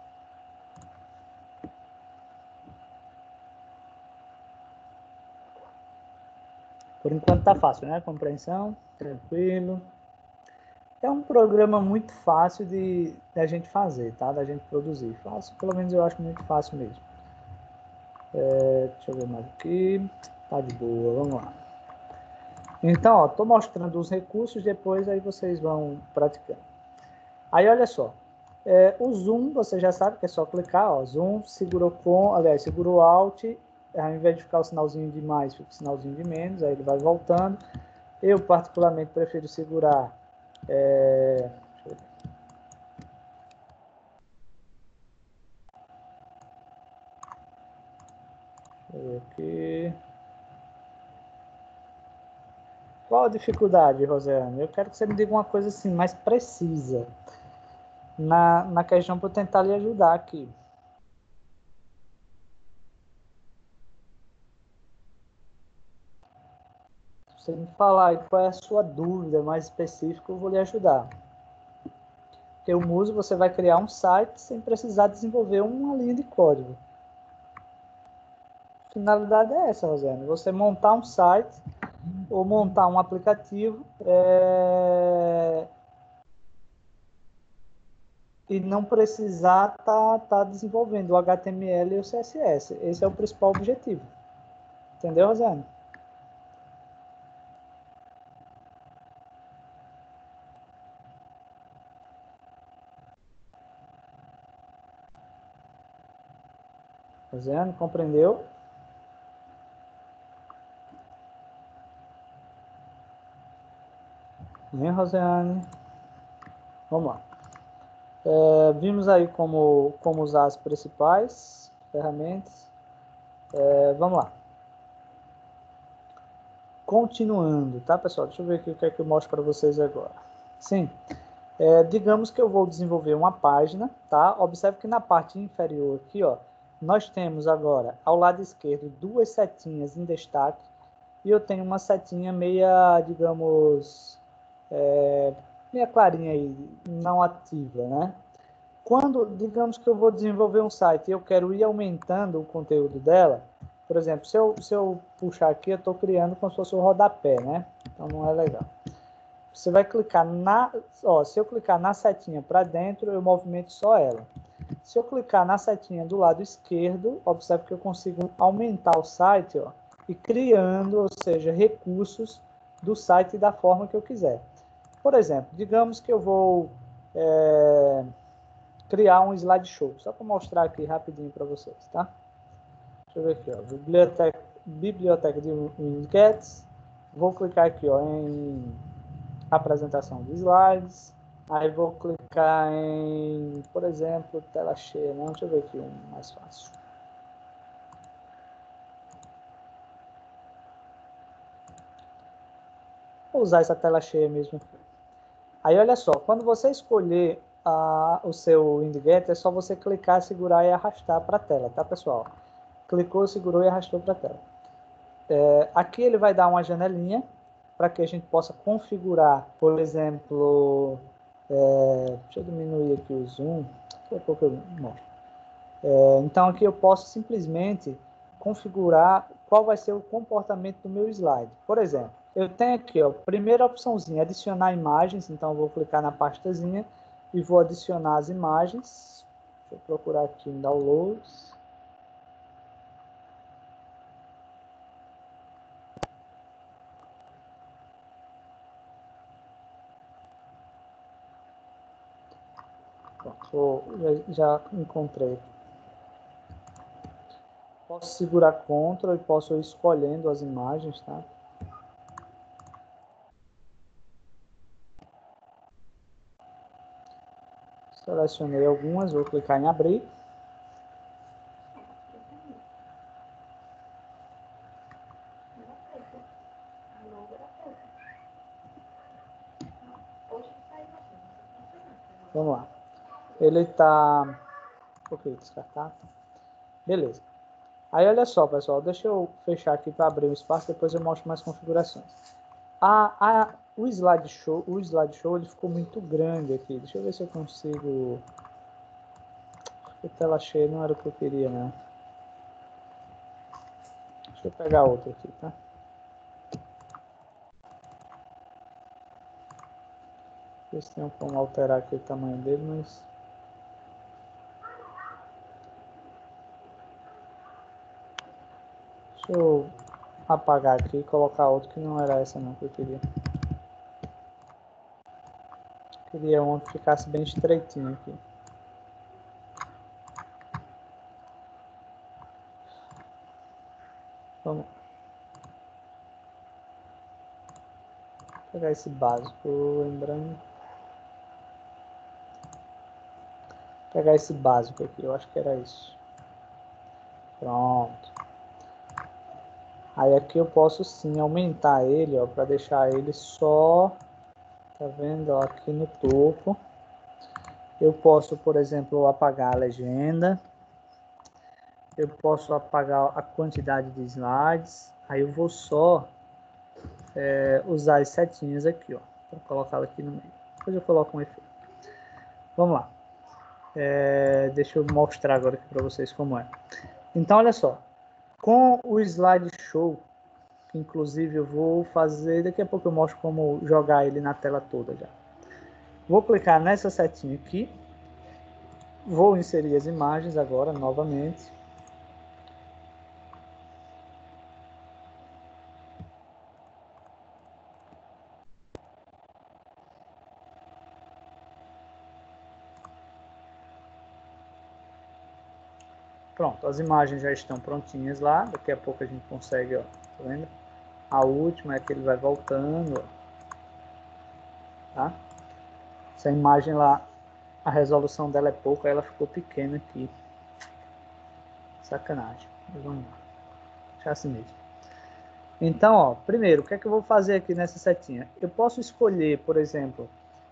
Por enquanto está fácil, né? Compreensão, tranquilo. É um programa muito fácil de a gente fazer, tá? Da gente produzir. Fácil, pelo menos eu acho muito fácil mesmo. Deixa eu ver mais aqui. Tá de boa, vamos lá. Então, ó, tô mostrando os recursos, depois aí vocês vão praticando. Aí, olha só. O zoom, você já sabe que é só clicar, ó. Zoom, segurou Alt, ao invés de ficar o sinalzinho de mais, fica o sinalzinho de menos, aí ele vai voltando. Eu, particularmente, prefiro segurar... Deixa eu ver aqui. Qual a dificuldade, Rosiane? Eu quero que você me diga uma coisa assim, mais precisa. na questão para tentar lhe ajudar aqui. Se você me falar aí qual é a sua dúvida mais específica, eu vou lhe ajudar. Porque o Muso você vai criar um site sem precisar desenvolver uma linha de código. A finalidade é essa, Rosane, você montar um site ou montar um aplicativo e não precisar tá desenvolvendo o HTML e o CSS. Esse é o principal objetivo. Entendeu, Rosane? Rosane, compreendeu? Vem, Rosane. Vamos lá. Vimos aí como usar as principais ferramentas. Vamos lá. Continuando, tá, pessoal? Deixa eu ver aqui o que é que eu mostro para vocês agora. Sim. Digamos que eu vou desenvolver uma página, tá? Observe que na parte inferior aqui, ó, nós temos agora, ao lado esquerdo, duas setinhas em destaque e eu tenho uma setinha meia, digamos, meia clarinha aí, não ativa, né? Quando, digamos que eu vou desenvolver um site e eu quero ir aumentando o conteúdo dela, por exemplo, se eu puxar aqui, eu estou criando como se fosse o rodapé, né? Então não é legal. Você vai clicar se eu clicar na setinha para dentro, eu movimento só ela. Se eu clicar na setinha do lado esquerdo, observe que eu consigo aumentar o site, ó, e criando, ou seja, recursos do site da forma que eu quiser. Por exemplo, digamos que eu vou criar um slideshow, só para mostrar aqui rapidinho para vocês, tá? Deixa eu ver aqui, ó, biblioteca de widgets, vou clicar aqui, ó, em apresentação de slides, aí vou clicar em, por exemplo, tela cheia, né? Deixa eu ver aqui um mais fácil. Vou usar essa tela cheia mesmo aqui. Aí, olha só, quando você escolher o seu widget, é só você clicar, segurar e arrastar para a tela, tá, pessoal? Clicou, segurou e arrastou para a tela. Aqui ele vai dar uma janelinha para que a gente possa configurar, por exemplo, deixa eu diminuir aqui o zoom, daqui a pouco eu mostro. Então aqui eu posso simplesmente configurar qual vai ser o comportamento do meu slide. Por exemplo, eu tenho aqui, ó, primeira opçãozinha, adicionar imagens, então eu vou clicar na pastazinha e vou adicionar as imagens. Deixa eu procurar aqui em downloads. Pronto, já encontrei. Posso segurar Ctrl e posso ir escolhendo as imagens, tá? Selecionei algumas, vou clicar em abrir. Vamos lá. Ele está... Ok, descartar. Beleza. Aí, olha só, pessoal. Deixa eu fechar aqui para abrir o espaço, depois eu mostro mais configurações. O slideshow ele ficou muito grande aqui. Deixa eu ver se eu consigo... A tela cheia não era o que eu queria, né? Deixa eu pegar outra aqui, tá? Ver se tem como alterar aqui o tamanho dele, mas... Deixa eu apagar aqui e colocar outro que não era essa não que eu queria. Queria um que ficasse bem estreitinho aqui. Vamos pegar esse básico, lembrando. Pegar esse básico aqui, eu acho que era isso. Pronto. Aí aqui eu posso sim aumentar ele, ó, para deixar ele só, tá vendo, ó, aqui no topo. Eu posso, por exemplo, apagar a legenda. Eu posso apagar a quantidade de slides. Aí eu vou só usar as setinhas aqui, ó, para colocá-la aqui no meio. Depois eu coloco um efeito. Vamos lá. Deixa eu mostrar agora aqui para vocês como é. Então, olha só. Com o slide show, que inclusive eu vou fazer, daqui a pouco eu mostro como jogar ele na tela toda já. Vou clicar nessa setinha aqui. Vou inserir as imagens agora, novamente. Pronto, as imagens já estão prontinhas lá. Daqui a pouco a gente consegue, ó, tá vendo? A última é que ele vai voltando, ó, tá? Essa imagem lá, a resolução dela é pouca, ela ficou pequena aqui. Sacanagem. Vamos lá. Deixar assim mesmo. Então, ó, primeiro, o que é que eu vou fazer aqui nessa setinha? Eu posso escolher, por exemplo,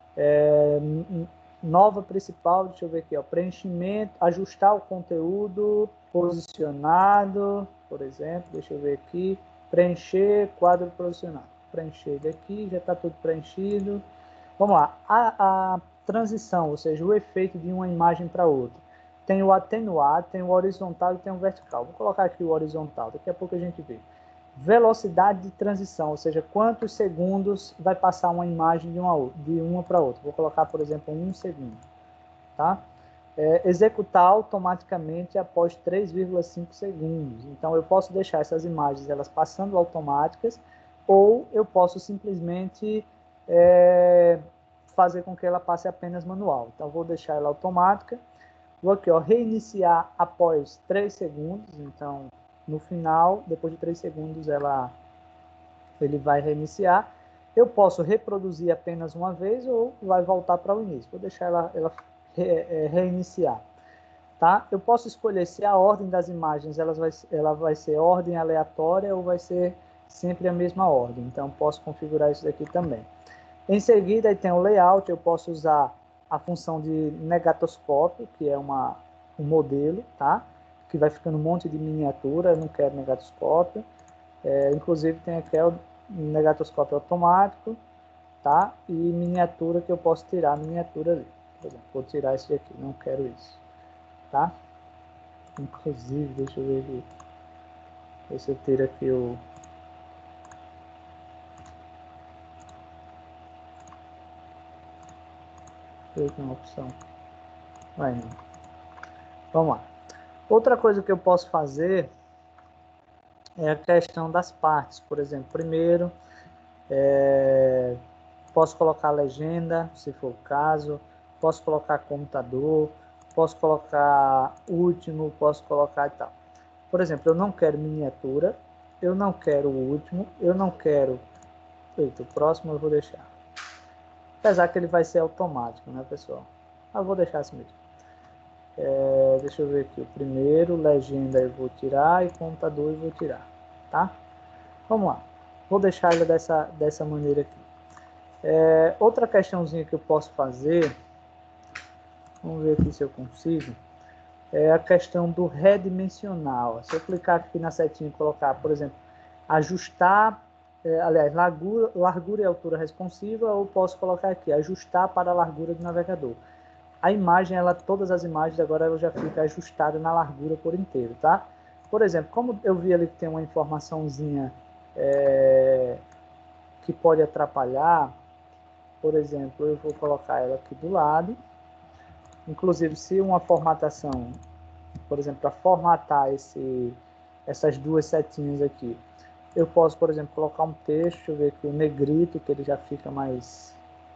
nova principal, deixa eu ver aqui, ó, preenchimento, ajustar o conteúdo posicionado, por exemplo, deixa eu ver aqui, preencher quadro posicionado. Preencher daqui, já está tudo preenchido. Vamos lá, a transição, ou seja, o efeito de uma imagem para outra. Tem o atenuado, tem o horizontal e tem o vertical. Vou colocar aqui o horizontal, daqui a pouco a gente vê. Velocidade de transição, ou seja, quantos segundos vai passar uma imagem de uma para outra. Vou colocar, por exemplo, 1 segundo. Tá? Executar automaticamente após 3,5 segundos. Então, eu posso deixar essas imagens elas passando automáticas, ou eu posso simplesmente fazer com que ela passe apenas manual. Então, vou deixar ela automática. Vou aqui, ó, reiniciar após 3 segundos. Então, no final, depois de 3 segundos, ele vai reiniciar. Eu posso reproduzir apenas uma vez ou vai voltar para o início. Vou deixar ela reiniciar. Tá? Eu posso escolher se a ordem das imagens ela vai ser ordem aleatória ou vai ser sempre a mesma ordem. Então, posso configurar isso daqui também. Em seguida, aí tem o layout. Eu posso usar a função de negatoscópio, que é um modelo, tá? Que vai ficando um monte de miniatura. Eu não quero negatoscópio. Inclusive, tem aqui o negatoscópio automático, tá? E miniatura, que eu posso tirar a miniatura ali. Por exemplo, vou tirar esse aqui, não quero isso, tá? Inclusive, deixa eu ver aqui. Se eu tiro aqui o... Deixa eu ver uma opção. Vai não. Vamos lá. Outra coisa que eu posso fazer é a questão das partes. Por exemplo, primeiro, posso colocar legenda, se for o caso. Posso colocar computador. Posso colocar último. Posso colocar e tal. Por exemplo, eu não quero miniatura. Eu não quero o último. Eu não quero... Eita, o próximo eu vou deixar. Apesar que ele vai ser automático, né, pessoal? Eu vou deixar assim mesmo. Deixa eu ver aqui. O primeiro, legenda eu vou tirar e computador eu vou tirar, tá? Vamos lá. Vou deixar ele dessa maneira aqui. Outra questãozinha que eu posso fazer, vamos ver aqui se eu consigo, é a questão do redimensional. Se eu clicar aqui na setinha e colocar, por exemplo, ajustar, aliás, largura e altura responsiva, ou posso colocar aqui, ajustar para a largura do navegador. A imagem, todas as imagens agora ela já fica ajustada na largura por inteiro, tá? Por exemplo, como eu vi ali que tem uma informaçãozinha que pode atrapalhar, por exemplo, eu vou colocar ela aqui do lado. Inclusive, se uma formatação, por exemplo, para formatar essas duas setinhas aqui, eu posso, por exemplo, colocar um texto, deixa eu ver aqui, o negrito, que ele já fica mais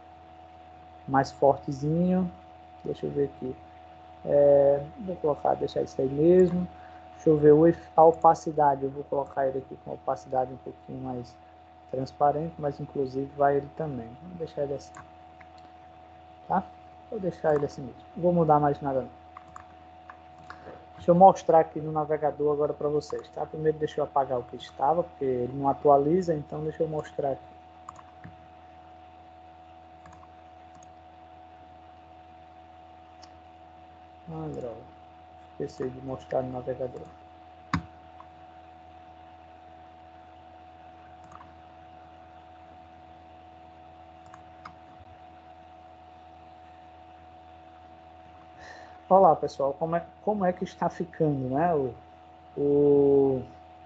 fortezinho. Deixa eu ver aqui. Vou colocar, deixar isso aí mesmo. Deixa eu ver a opacidade. Eu vou colocar ele aqui com a opacidade um pouquinho mais transparente, mas inclusive vai ele também. Vou deixar ele assim. Tá? Vou deixar ele assim mesmo. Não vou mudar mais nada não. Deixa eu mostrar aqui no navegador agora para vocês, tá? Primeiro deixa eu apagar o que estava, porque ele não atualiza, então deixa eu mostrar aqui. Ah, droga. Esqueci de mostrar no navegador. Olá, pessoal. Como é que está ficando, né? O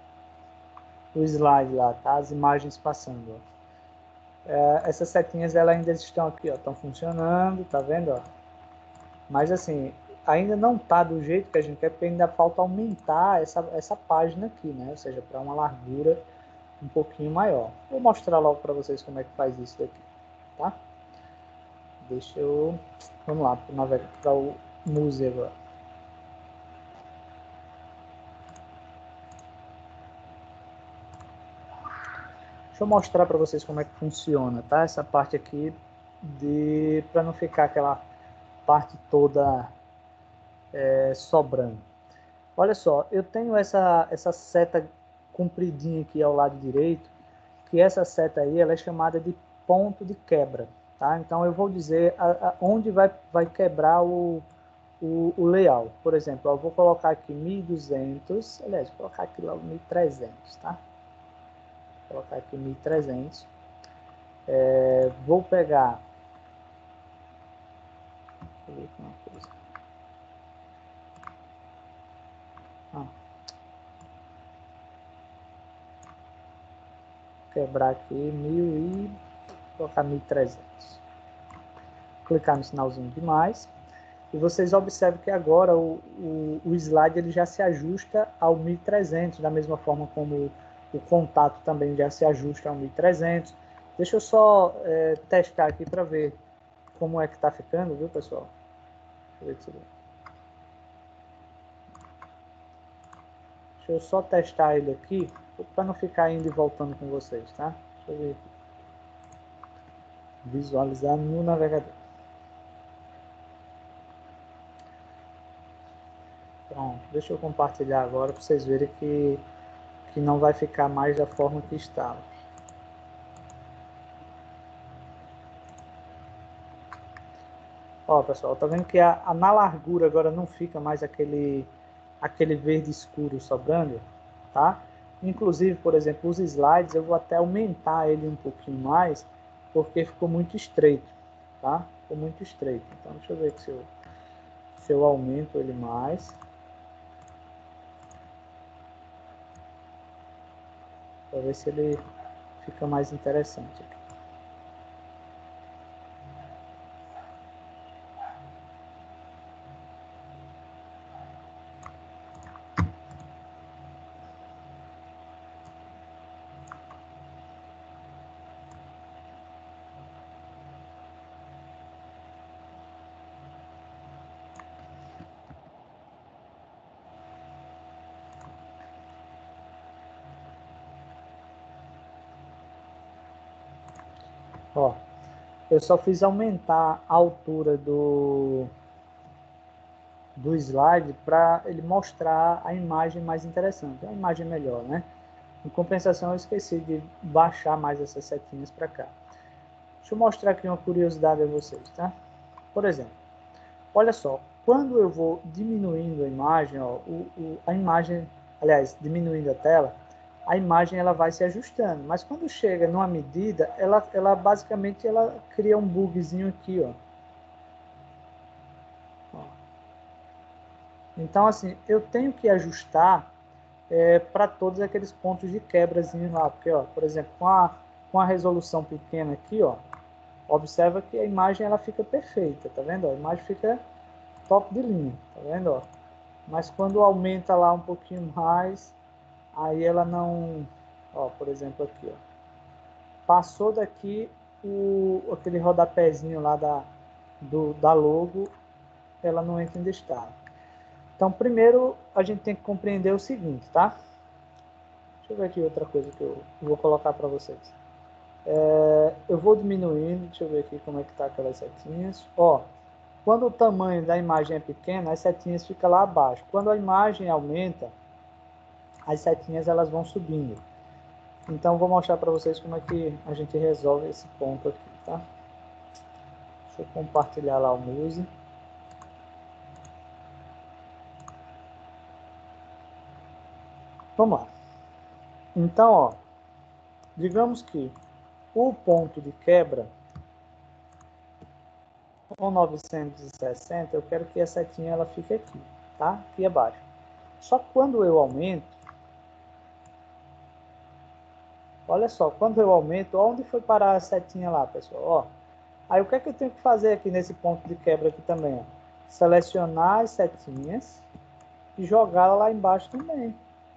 slide lá, tá? As imagens passando. Essas setinhas elas ainda estão aqui, ó, estão funcionando, tá vendo? Ó? Mas assim, ainda não tá do jeito que a gente quer, porque ainda falta aumentar essa página aqui, né? Ou seja, para uma largura um pouquinho maior. Vou mostrar logo para vocês como é que faz isso daqui, tá? Deixa eu... Vamos lá, para o Muse agora. Deixa eu mostrar para vocês como é que funciona, tá? Essa parte aqui, para não ficar aquela parte toda sobrando. Olha só, eu tenho essa seta compridinha aqui ao lado direito, que essa seta aí ela é chamada de ponto de quebra, tá? Então eu vou dizer onde vai quebrar o layout. Por exemplo, eu vou colocar aqui 1200, aliás, vou colocar aqui logo 1300, tá? Vou colocar aqui 1300. Vou pegar... Deixa eu ver aqui uma coisa. Quebrar aqui 1000 e colocar 1300. Clicar no sinalzinho de mais. E vocês observam que agora o slide ele já se ajusta ao 1300, da mesma forma como o contato também já se ajusta ao 1300. Deixa eu só testar aqui para ver como é que está ficando, viu, pessoal? Deixa eu só testar ele aqui, para não ficar indo e voltando com vocês, tá? Deixa eu ver aqui. Visualizar no navegador. Pronto, deixa eu compartilhar agora para vocês verem que não vai ficar mais da forma que estava. Ó, pessoal, tá vendo que na largura agora não fica mais aquele verde escuro sobrando, tá? Inclusive, por exemplo, os slides eu vou até aumentar ele um pouquinho mais, porque ficou muito estreito, tá? Ficou muito estreito. Então, deixa eu ver se eu aumento ele mais. Para ver se ele fica mais interessante aqui. Ó, eu só fiz aumentar a altura do slide para ele mostrar a imagem mais interessante, a imagem melhor, né? Em compensação, eu esqueci de baixar mais essas setinhas para cá. Deixa eu mostrar aqui uma curiosidade a vocês, tá? Por exemplo, olha só, quando eu vou diminuindo a imagem, ó, a imagem, aliás, diminuindo a tela, a imagem ela vai se ajustando, mas quando chega numa medida, ela basicamente ela cria um bugzinho aqui, ó. Então, assim, eu tenho que ajustar para todos aqueles pontos de quebrazinho lá, porque, ó, por exemplo, com a resolução pequena aqui, ó, observa que a imagem ela fica perfeita, tá vendo? A imagem fica top de linha, tá vendo? Ó? Mas quando aumenta lá um pouquinho mais, aí ela não, ó, por exemplo aqui, ó, passou daqui aquele rodapézinho lá da logo, ela não entra em destaque. Então, primeiro a gente tem que compreender o seguinte, tá? Deixa eu ver aqui outra coisa que eu vou colocar para vocês. Eu vou diminuindo, deixa eu ver aqui como é que tá aquelas setinhas. Ó, quando o tamanho da imagem é pequeno, as setinhas ficam lá abaixo. Quando a imagem aumenta, as setinhas elas vão subindo. Então, vou mostrar para vocês como é que a gente resolve esse ponto aqui, tá? Deixa eu compartilhar lá o Muse. Vamos lá. Então, ó, digamos que o ponto de quebra, com 960, eu quero que a setinha ela fique aqui, tá? Aqui abaixo. Só que quando eu aumento, olha só, quando eu aumento, onde foi parar a setinha lá, pessoal? Ó, aí o que é que eu tenho que fazer aqui nesse ponto de quebra aqui também? Ó? Selecionar as setinhas e jogá-la lá embaixo também.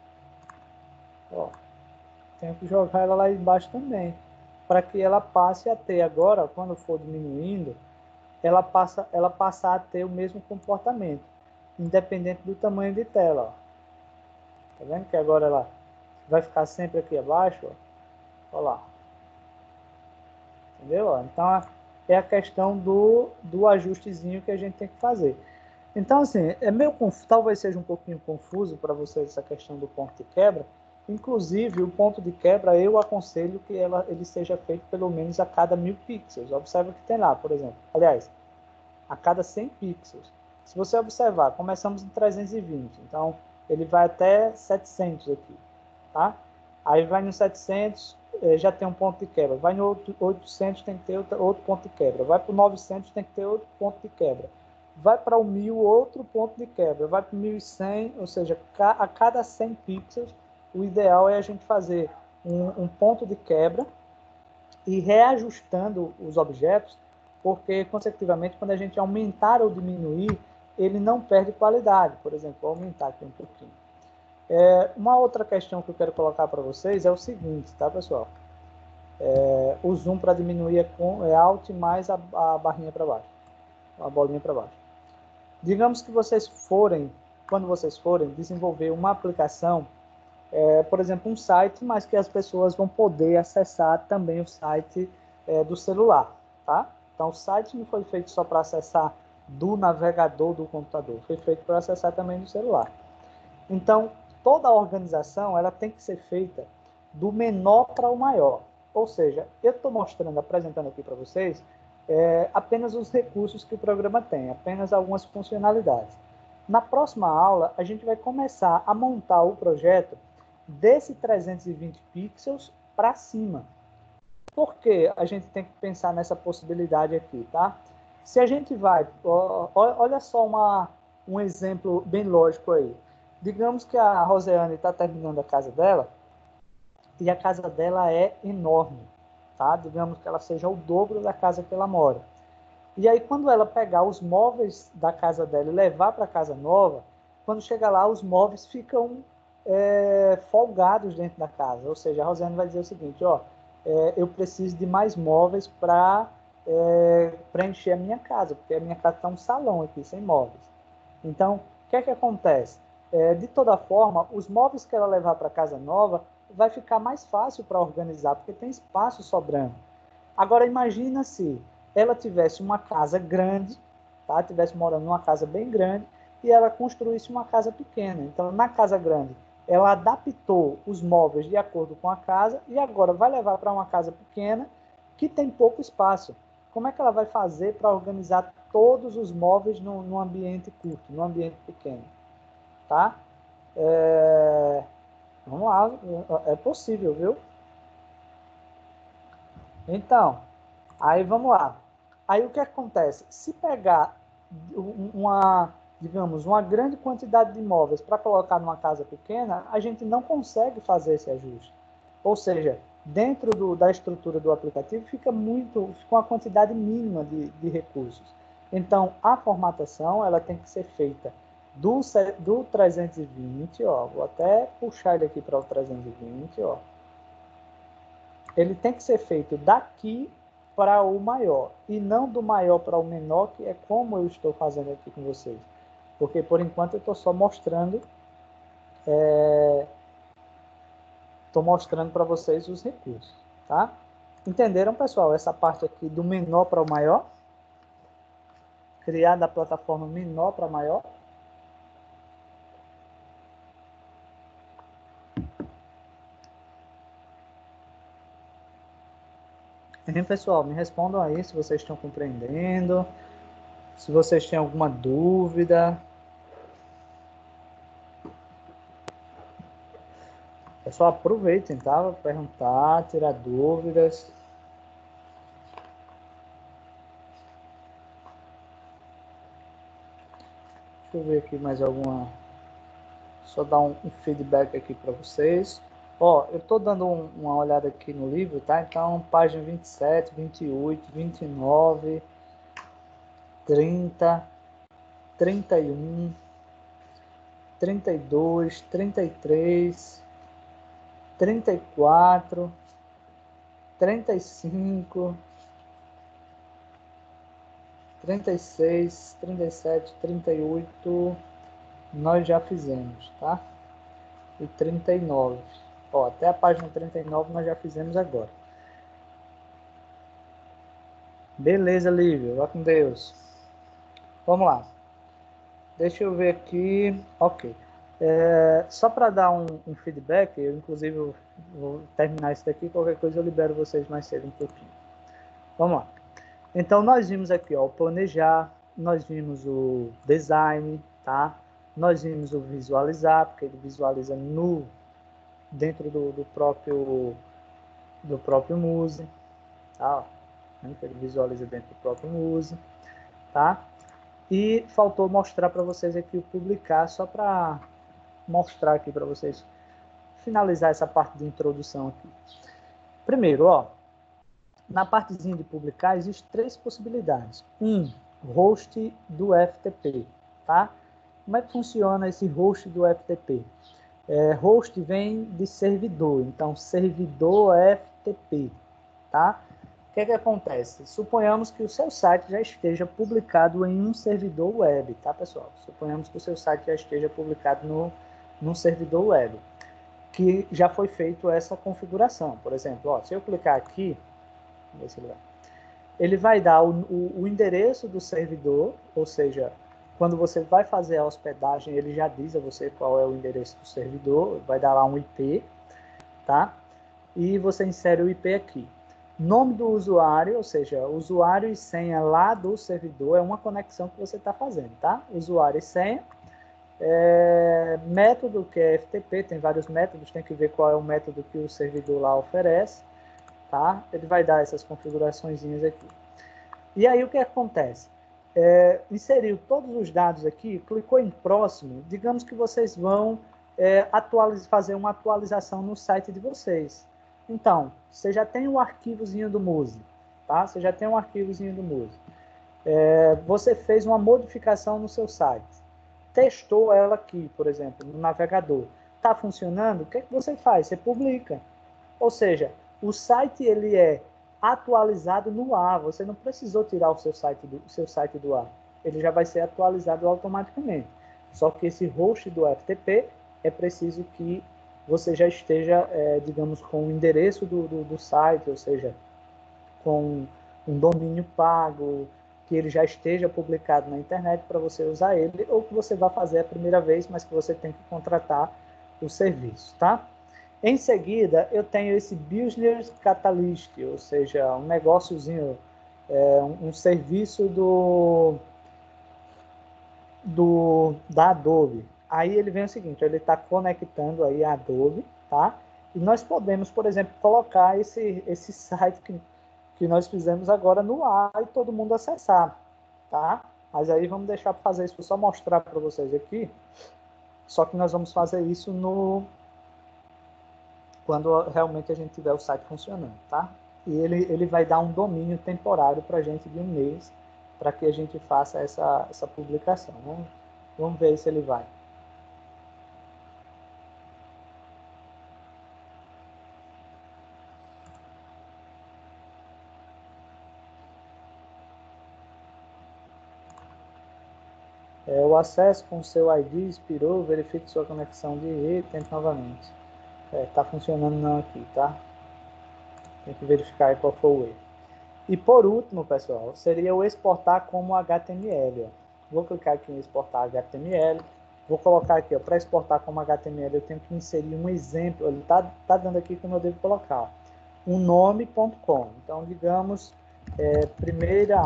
Ó, tenho que jogar ela lá embaixo também, para que ela passe a ter agora, quando for diminuindo, ela passar a ter o mesmo comportamento, independente do tamanho de tela. Ó. Tá vendo que agora ela vai ficar sempre aqui abaixo? Ó. Olha lá. Entendeu? Então, é a questão do ajustezinho que a gente tem que fazer. Então, assim, é meio talvez seja um pouquinho confuso para vocês essa questão do ponto de quebra. Inclusive, o ponto de quebra, eu aconselho que ele seja feito pelo menos a cada 1000 pixels. Observa que tem lá, por exemplo. Aliás, a cada 100 pixels. Se você observar, começamos em 320, então ele vai até 700 aqui, tá? Aí vai no 700, já tem um ponto de quebra. Vai no 800, tem que ter outro ponto de quebra. Vai para o 900, tem que ter outro ponto de quebra. Vai para o 1000, outro ponto de quebra. Vai para o 1100, ou seja, a cada 100 pixels, o ideal é a gente fazer um ponto de quebra e reajustando os objetos, porque, consecutivamente, quando a gente aumentar ou diminuir, ele não perde qualidade. Por exemplo, vou aumentar aqui um pouquinho. Uma outra questão que eu quero colocar para vocês é o seguinte, tá, pessoal? O zoom para diminuir é Alt mais a barrinha para baixo, a bolinha para baixo. Digamos que quando vocês forem desenvolver uma aplicação, por exemplo, um site, mas que as pessoas vão poder acessar também o site do celular, tá? Então, o site não foi feito só para acessar do navegador do computador, foi feito para acessar também do celular. Então, toda a organização ela tem que ser feita do menor para o maior. Ou seja, eu estou apresentando aqui para vocês apenas os recursos que o programa tem, apenas algumas funcionalidades. Na próxima aula, a gente vai começar a montar o projeto desse 320 pixels para cima. Por que a gente tem que pensar nessa possibilidade aqui, tá? Se a gente vai, olha só um exemplo bem lógico aí. Digamos que a Rosiane está terminando a casa dela e a casa dela é enorme, tá? Digamos que ela seja o dobro da casa que ela mora. E aí, quando ela pegar os móveis da casa dela e levar para a casa nova, quando chegar lá, os móveis ficam folgados dentro da casa. Ou seja, a Rosiane vai dizer o seguinte, ó, eu preciso de mais móveis para preencher a minha casa, porque a minha casa está um salão aqui, sem móveis. Então, o que é que acontece? De toda forma, os móveis que ela levar para a casa nova vai ficar mais fácil para organizar, porque tem espaço sobrando. Agora, imagina se ela tivesse uma casa grande, tá? Tivesse morando numa casa bem grande, e ela construísse uma casa pequena. Então, na casa grande, ela adaptou os móveis de acordo com a casa, e agora vai levar para uma casa pequena, que tem pouco espaço. Como é que ela vai fazer para organizar todos os móveis num ambiente curto, num ambiente pequeno? Tá? Vamos lá, é possível, viu? Então, aí vamos lá. Aí o que acontece? Se pegar digamos, uma grande quantidade de imóveis para colocar numa casa pequena, a gente não consegue fazer esse ajuste. Ou seja, dentro da estrutura do aplicativo fica uma quantidade mínima de recursos. Então, a formatação ela tem que ser feita do 320, ó, vou até puxar ele aqui para o 320, ó. Ele tem que ser feito daqui para o maior, e não do maior para o menor, que é como eu estou fazendo aqui com vocês. Porque, por enquanto, eu estou só mostrando para vocês os recursos, tá? Entenderam, pessoal? Essa parte aqui do menor para o maior? Criar da plataforma menor para maior? Pessoal, me respondam aí se vocês estão compreendendo, se vocês têm alguma dúvida. Pessoal, aproveitem, tá? Pra perguntar, tirar dúvidas. Deixa eu ver aqui mais alguma. Só dar um feedback aqui para vocês. Ó, eu estou dando uma olhada aqui no livro, tá? Então, página 27, 28, 29, 30, 31, 32, 33, 34, 35, 36, 37, 38, nós já fizemos, tá? E 39. Ó, até a página 39 nós já fizemos agora. Beleza, Lívia. Vá com Deus. Vamos lá. Deixa eu ver aqui. Ok. Só para dar um feedback, eu inclusive vou terminar isso daqui, qualquer coisa eu libero vocês mais cedo um pouquinho. Vamos lá. Então, nós vimos aqui, ó, o planejar, nós vimos o design, tá? Nós vimos o visualizar, porque ele visualiza dentro do próprio Muse, tá? Ele visualiza dentro do próprio Muse, tá? E faltou mostrar para vocês aqui o publicar, só para mostrar aqui para vocês, finalizar essa parte de introdução aqui. Primeiro, ó, na partezinha de publicar, existem 3 possibilidades. Host do FTP, tá? Como é que funciona esse host do FTP? Host vem de servidor, então servidor FTP, tá? O que é que acontece? Suponhamos que o seu site já esteja publicado em um servidor web, tá, pessoal? Suponhamos que o seu site já esteja publicado num servidor web, que já foi feito essa configuração. Por exemplo, ó, se eu clicar aqui, ele vai dar o endereço do servidor, ou seja, quando você vai fazer a hospedagem, ele já diz a você qual é o endereço do servidor, vai dar lá um IP, tá? E você insere o IP aqui. Nome do usuário, ou seja, usuário e senha lá do servidor, é uma conexão que você está fazendo, tá? Usuário e senha. Método, que é FTP, tem vários métodos, tem que ver qual é o método que o servidor lá oferece, tá? Ele vai dar essas configuraçõezinhas aqui. E aí o que acontece? Inseriu todos os dados aqui, clicou em próximo, digamos que vocês vão fazer uma atualização no site de vocês. Então, você já tem um arquivozinho do Muse, tá? Você já tem um arquivozinho do Muse. Você fez uma modificação no seu site, testou ela aqui, por exemplo, no navegador. Está funcionando? O que é que você faz? Você publica. Ou seja, o site ele é atualizado no ar. Você não precisou tirar o seu site do ar. Ele já vai ser atualizado automaticamente. Só que esse host do FTP é preciso que você já esteja, digamos, com o endereço do site, ou seja, com um domínio pago, que ele já esteja publicado na internet para você usar ele, ou que você vai fazer a primeira vez, mas que você tem que contratar o serviço, tá? Em seguida, eu tenho esse Business Catalyst, ou seja, um negóciozinho, um serviço da Adobe. Aí ele vem o seguinte, ele está conectando aí a Adobe, tá? E nós podemos, por exemplo, colocar esse site que nós fizemos agora no ar e todo mundo acessar, tá? Mas aí vamos deixar para fazer isso, vou só mostrar para vocês aqui, só que nós vamos fazer isso quando realmente a gente tiver o site funcionando, tá? E ele vai dar um domínio temporário para a gente de um mês, para que a gente faça essa publicação. Vamos ver se ele vai. O acesso com seu ID expirou, verifique sua conexão de rede, tente novamente. Tá funcionando não aqui, tá? Tem que verificar aí qual foi o erro. E por último, pessoal, seria o exportar como HTML. Ó. Vou clicar aqui em exportar HTML. Vou colocar aqui, para exportar como HTML, eu tenho que inserir um exemplo. Ele tá dando aqui como eu devo colocar. Ó. Um nome.com. Então, digamos, primeira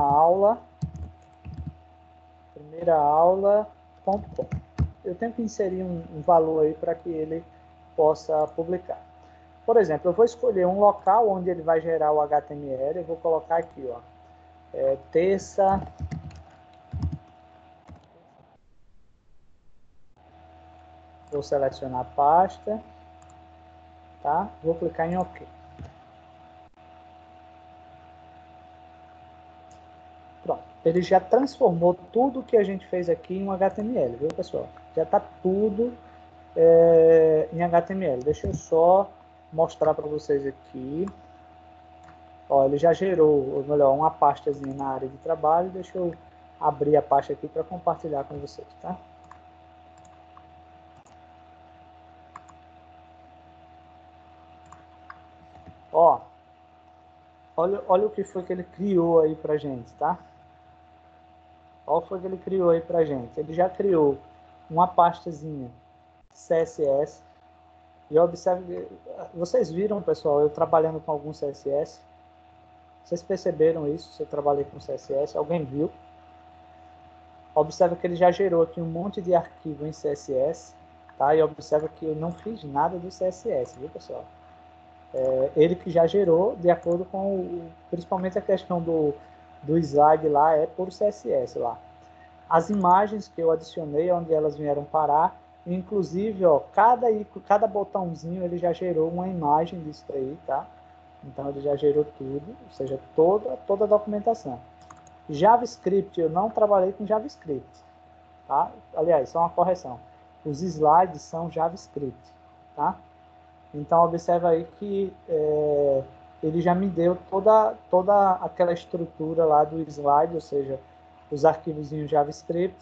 aula.com. Eu tenho que inserir um valor aí para que ele possa publicar. Por exemplo, eu vou escolher um local onde ele vai gerar o HTML, eu vou colocar aqui, ó, terça. Vou selecionar a pasta, tá? Vou clicar em OK. Pronto, ele já transformou tudo que a gente fez aqui em um HTML, viu, pessoal? Já está tudo em HTML. Deixa eu só mostrar para vocês aqui. Ó, ele já gerou, ou melhor, uma pastazinha na área de trabalho. Deixa eu abrir a pasta aqui para compartilhar com vocês, tá? Ó, olha o que foi que ele criou aí pra gente, tá? Olha o que foi que ele criou aí pra gente. Ele já criou uma pastazinha CSS. E observe, vocês viram, pessoal, eu trabalhando com algum CSS? Vocês perceberam isso? Se eu trabalhei com CSS, alguém viu? Observe que ele já gerou aqui um monte de arquivo em CSS, tá? E observe que eu não fiz nada do CSS, viu, pessoal? Ele que já gerou, de acordo com, principalmente a questão do slide lá, é por CSS lá. As imagens que eu adicionei, onde elas vieram parar, inclusive, ó, cada botãozinho ele já gerou uma imagem disso aí, tá? Então ele já gerou tudo, ou seja, toda a documentação. JavaScript, eu não trabalhei com JavaScript, tá? Aliás, só uma correção. Os slides são JavaScript, tá? Então observa aí que ele já me deu toda aquela estrutura lá do slide, ou seja, os arquivos em JavaScript.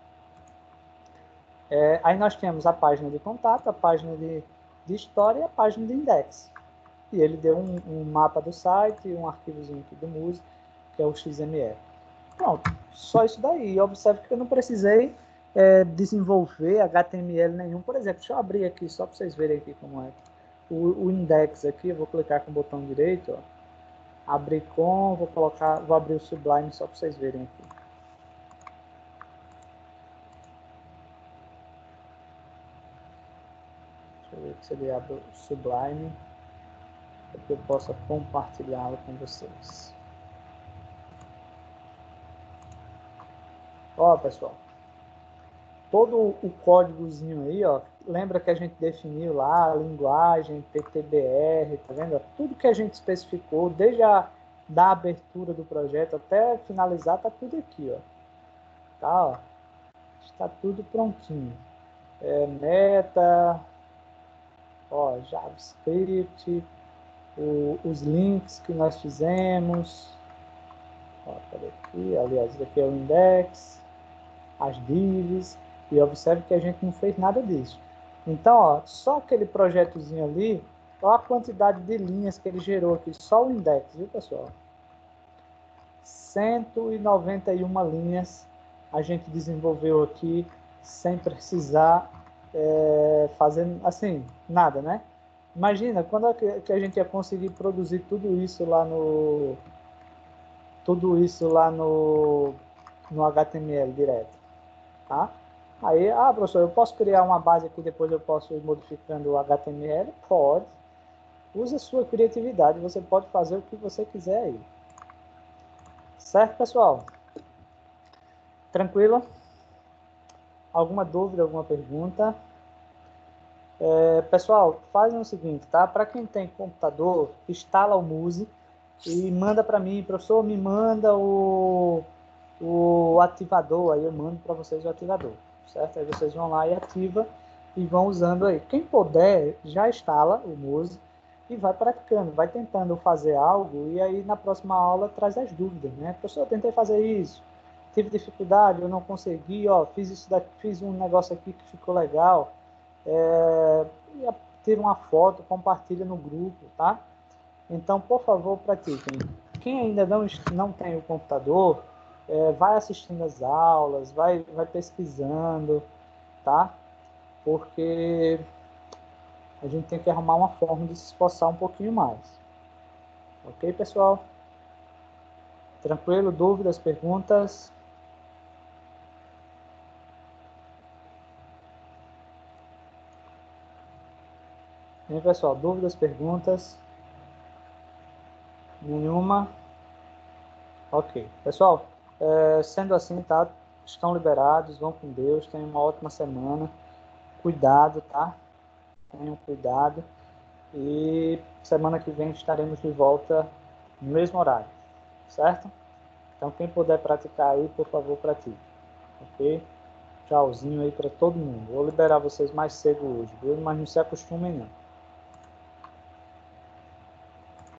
Aí nós temos a página de contato, a página de história e a página de index. E ele deu um mapa do site, um arquivozinho aqui do Muse, que é o XML. Pronto, só isso daí. Observe que eu não precisei desenvolver HTML nenhum. Por exemplo, deixa eu abrir aqui só para vocês verem aqui como é. O index aqui, eu vou clicar com o botão direito, ó, abrir com, vou abrir o Sublime só para vocês verem aqui. Deixa eu ver se ele abre o Sublime, para que eu possa compartilhá-lo com vocês. Ó, pessoal, todo o códigozinho aí, ó, lembra que a gente definiu lá a linguagem, PTBR, tá vendo? Tudo que a gente especificou, desde da abertura do projeto até finalizar, tá tudo aqui, ó. Tá, ó. Está tudo prontinho. Meta, ó, JavaScript, os links que nós fizemos. Ó, cadê aqui? Aliás, esse aqui é o index, as divs. E observe que a gente não fez nada disso. Então, ó, só aquele projetozinho ali, olha a quantidade de linhas que ele gerou aqui, só o index, viu, pessoal? 191 linhas a gente desenvolveu aqui sem precisar fazer, assim, nada, né? Imagina, quando é que a gente ia conseguir produzir tudo isso lá no HTML direto, tá? Aí, professor, eu posso criar uma base aqui, depois eu posso ir modificando o HTML? Pode. Use a sua criatividade, você pode fazer o que você quiser aí. Certo, pessoal? Tranquilo? Alguma dúvida, alguma pergunta? Pessoal, fazem o seguinte, tá? Para quem tem computador, instala o Muse e manda para mim, professor, me manda o ativador, aí eu mando para vocês o ativador, certo? Aí vocês vão lá e ativa e vão usando aí. Quem puder, já instala o Muse e vai praticando, vai tentando fazer algo e aí na próxima aula traz as dúvidas, né? Professor, eu tentei fazer isso, tive dificuldade, eu não consegui, ó, fiz isso daqui, fiz um negócio aqui que ficou legal, tira uma foto, compartilha no grupo, tá? Então, por favor, pratiquem. Quem ainda não tem o computador, vai assistindo as aulas, vai pesquisando, tá? Porque a gente tem que arrumar uma forma de se esforçar um pouquinho mais. Ok, pessoal? Tranquilo? Dúvidas, perguntas? E aí, pessoal, dúvidas, perguntas? Nenhuma? Ok. Pessoal, sendo assim, tá? Estão liberados, vão com Deus, tenham uma ótima semana. Cuidado, tá? Tenham cuidado. E semana que vem estaremos de volta no mesmo horário, certo? Então, quem puder praticar aí, por favor, pratique. Ok? Tchauzinho aí para todo mundo. Vou liberar vocês mais cedo hoje, viu? Mas não se acostumem, não.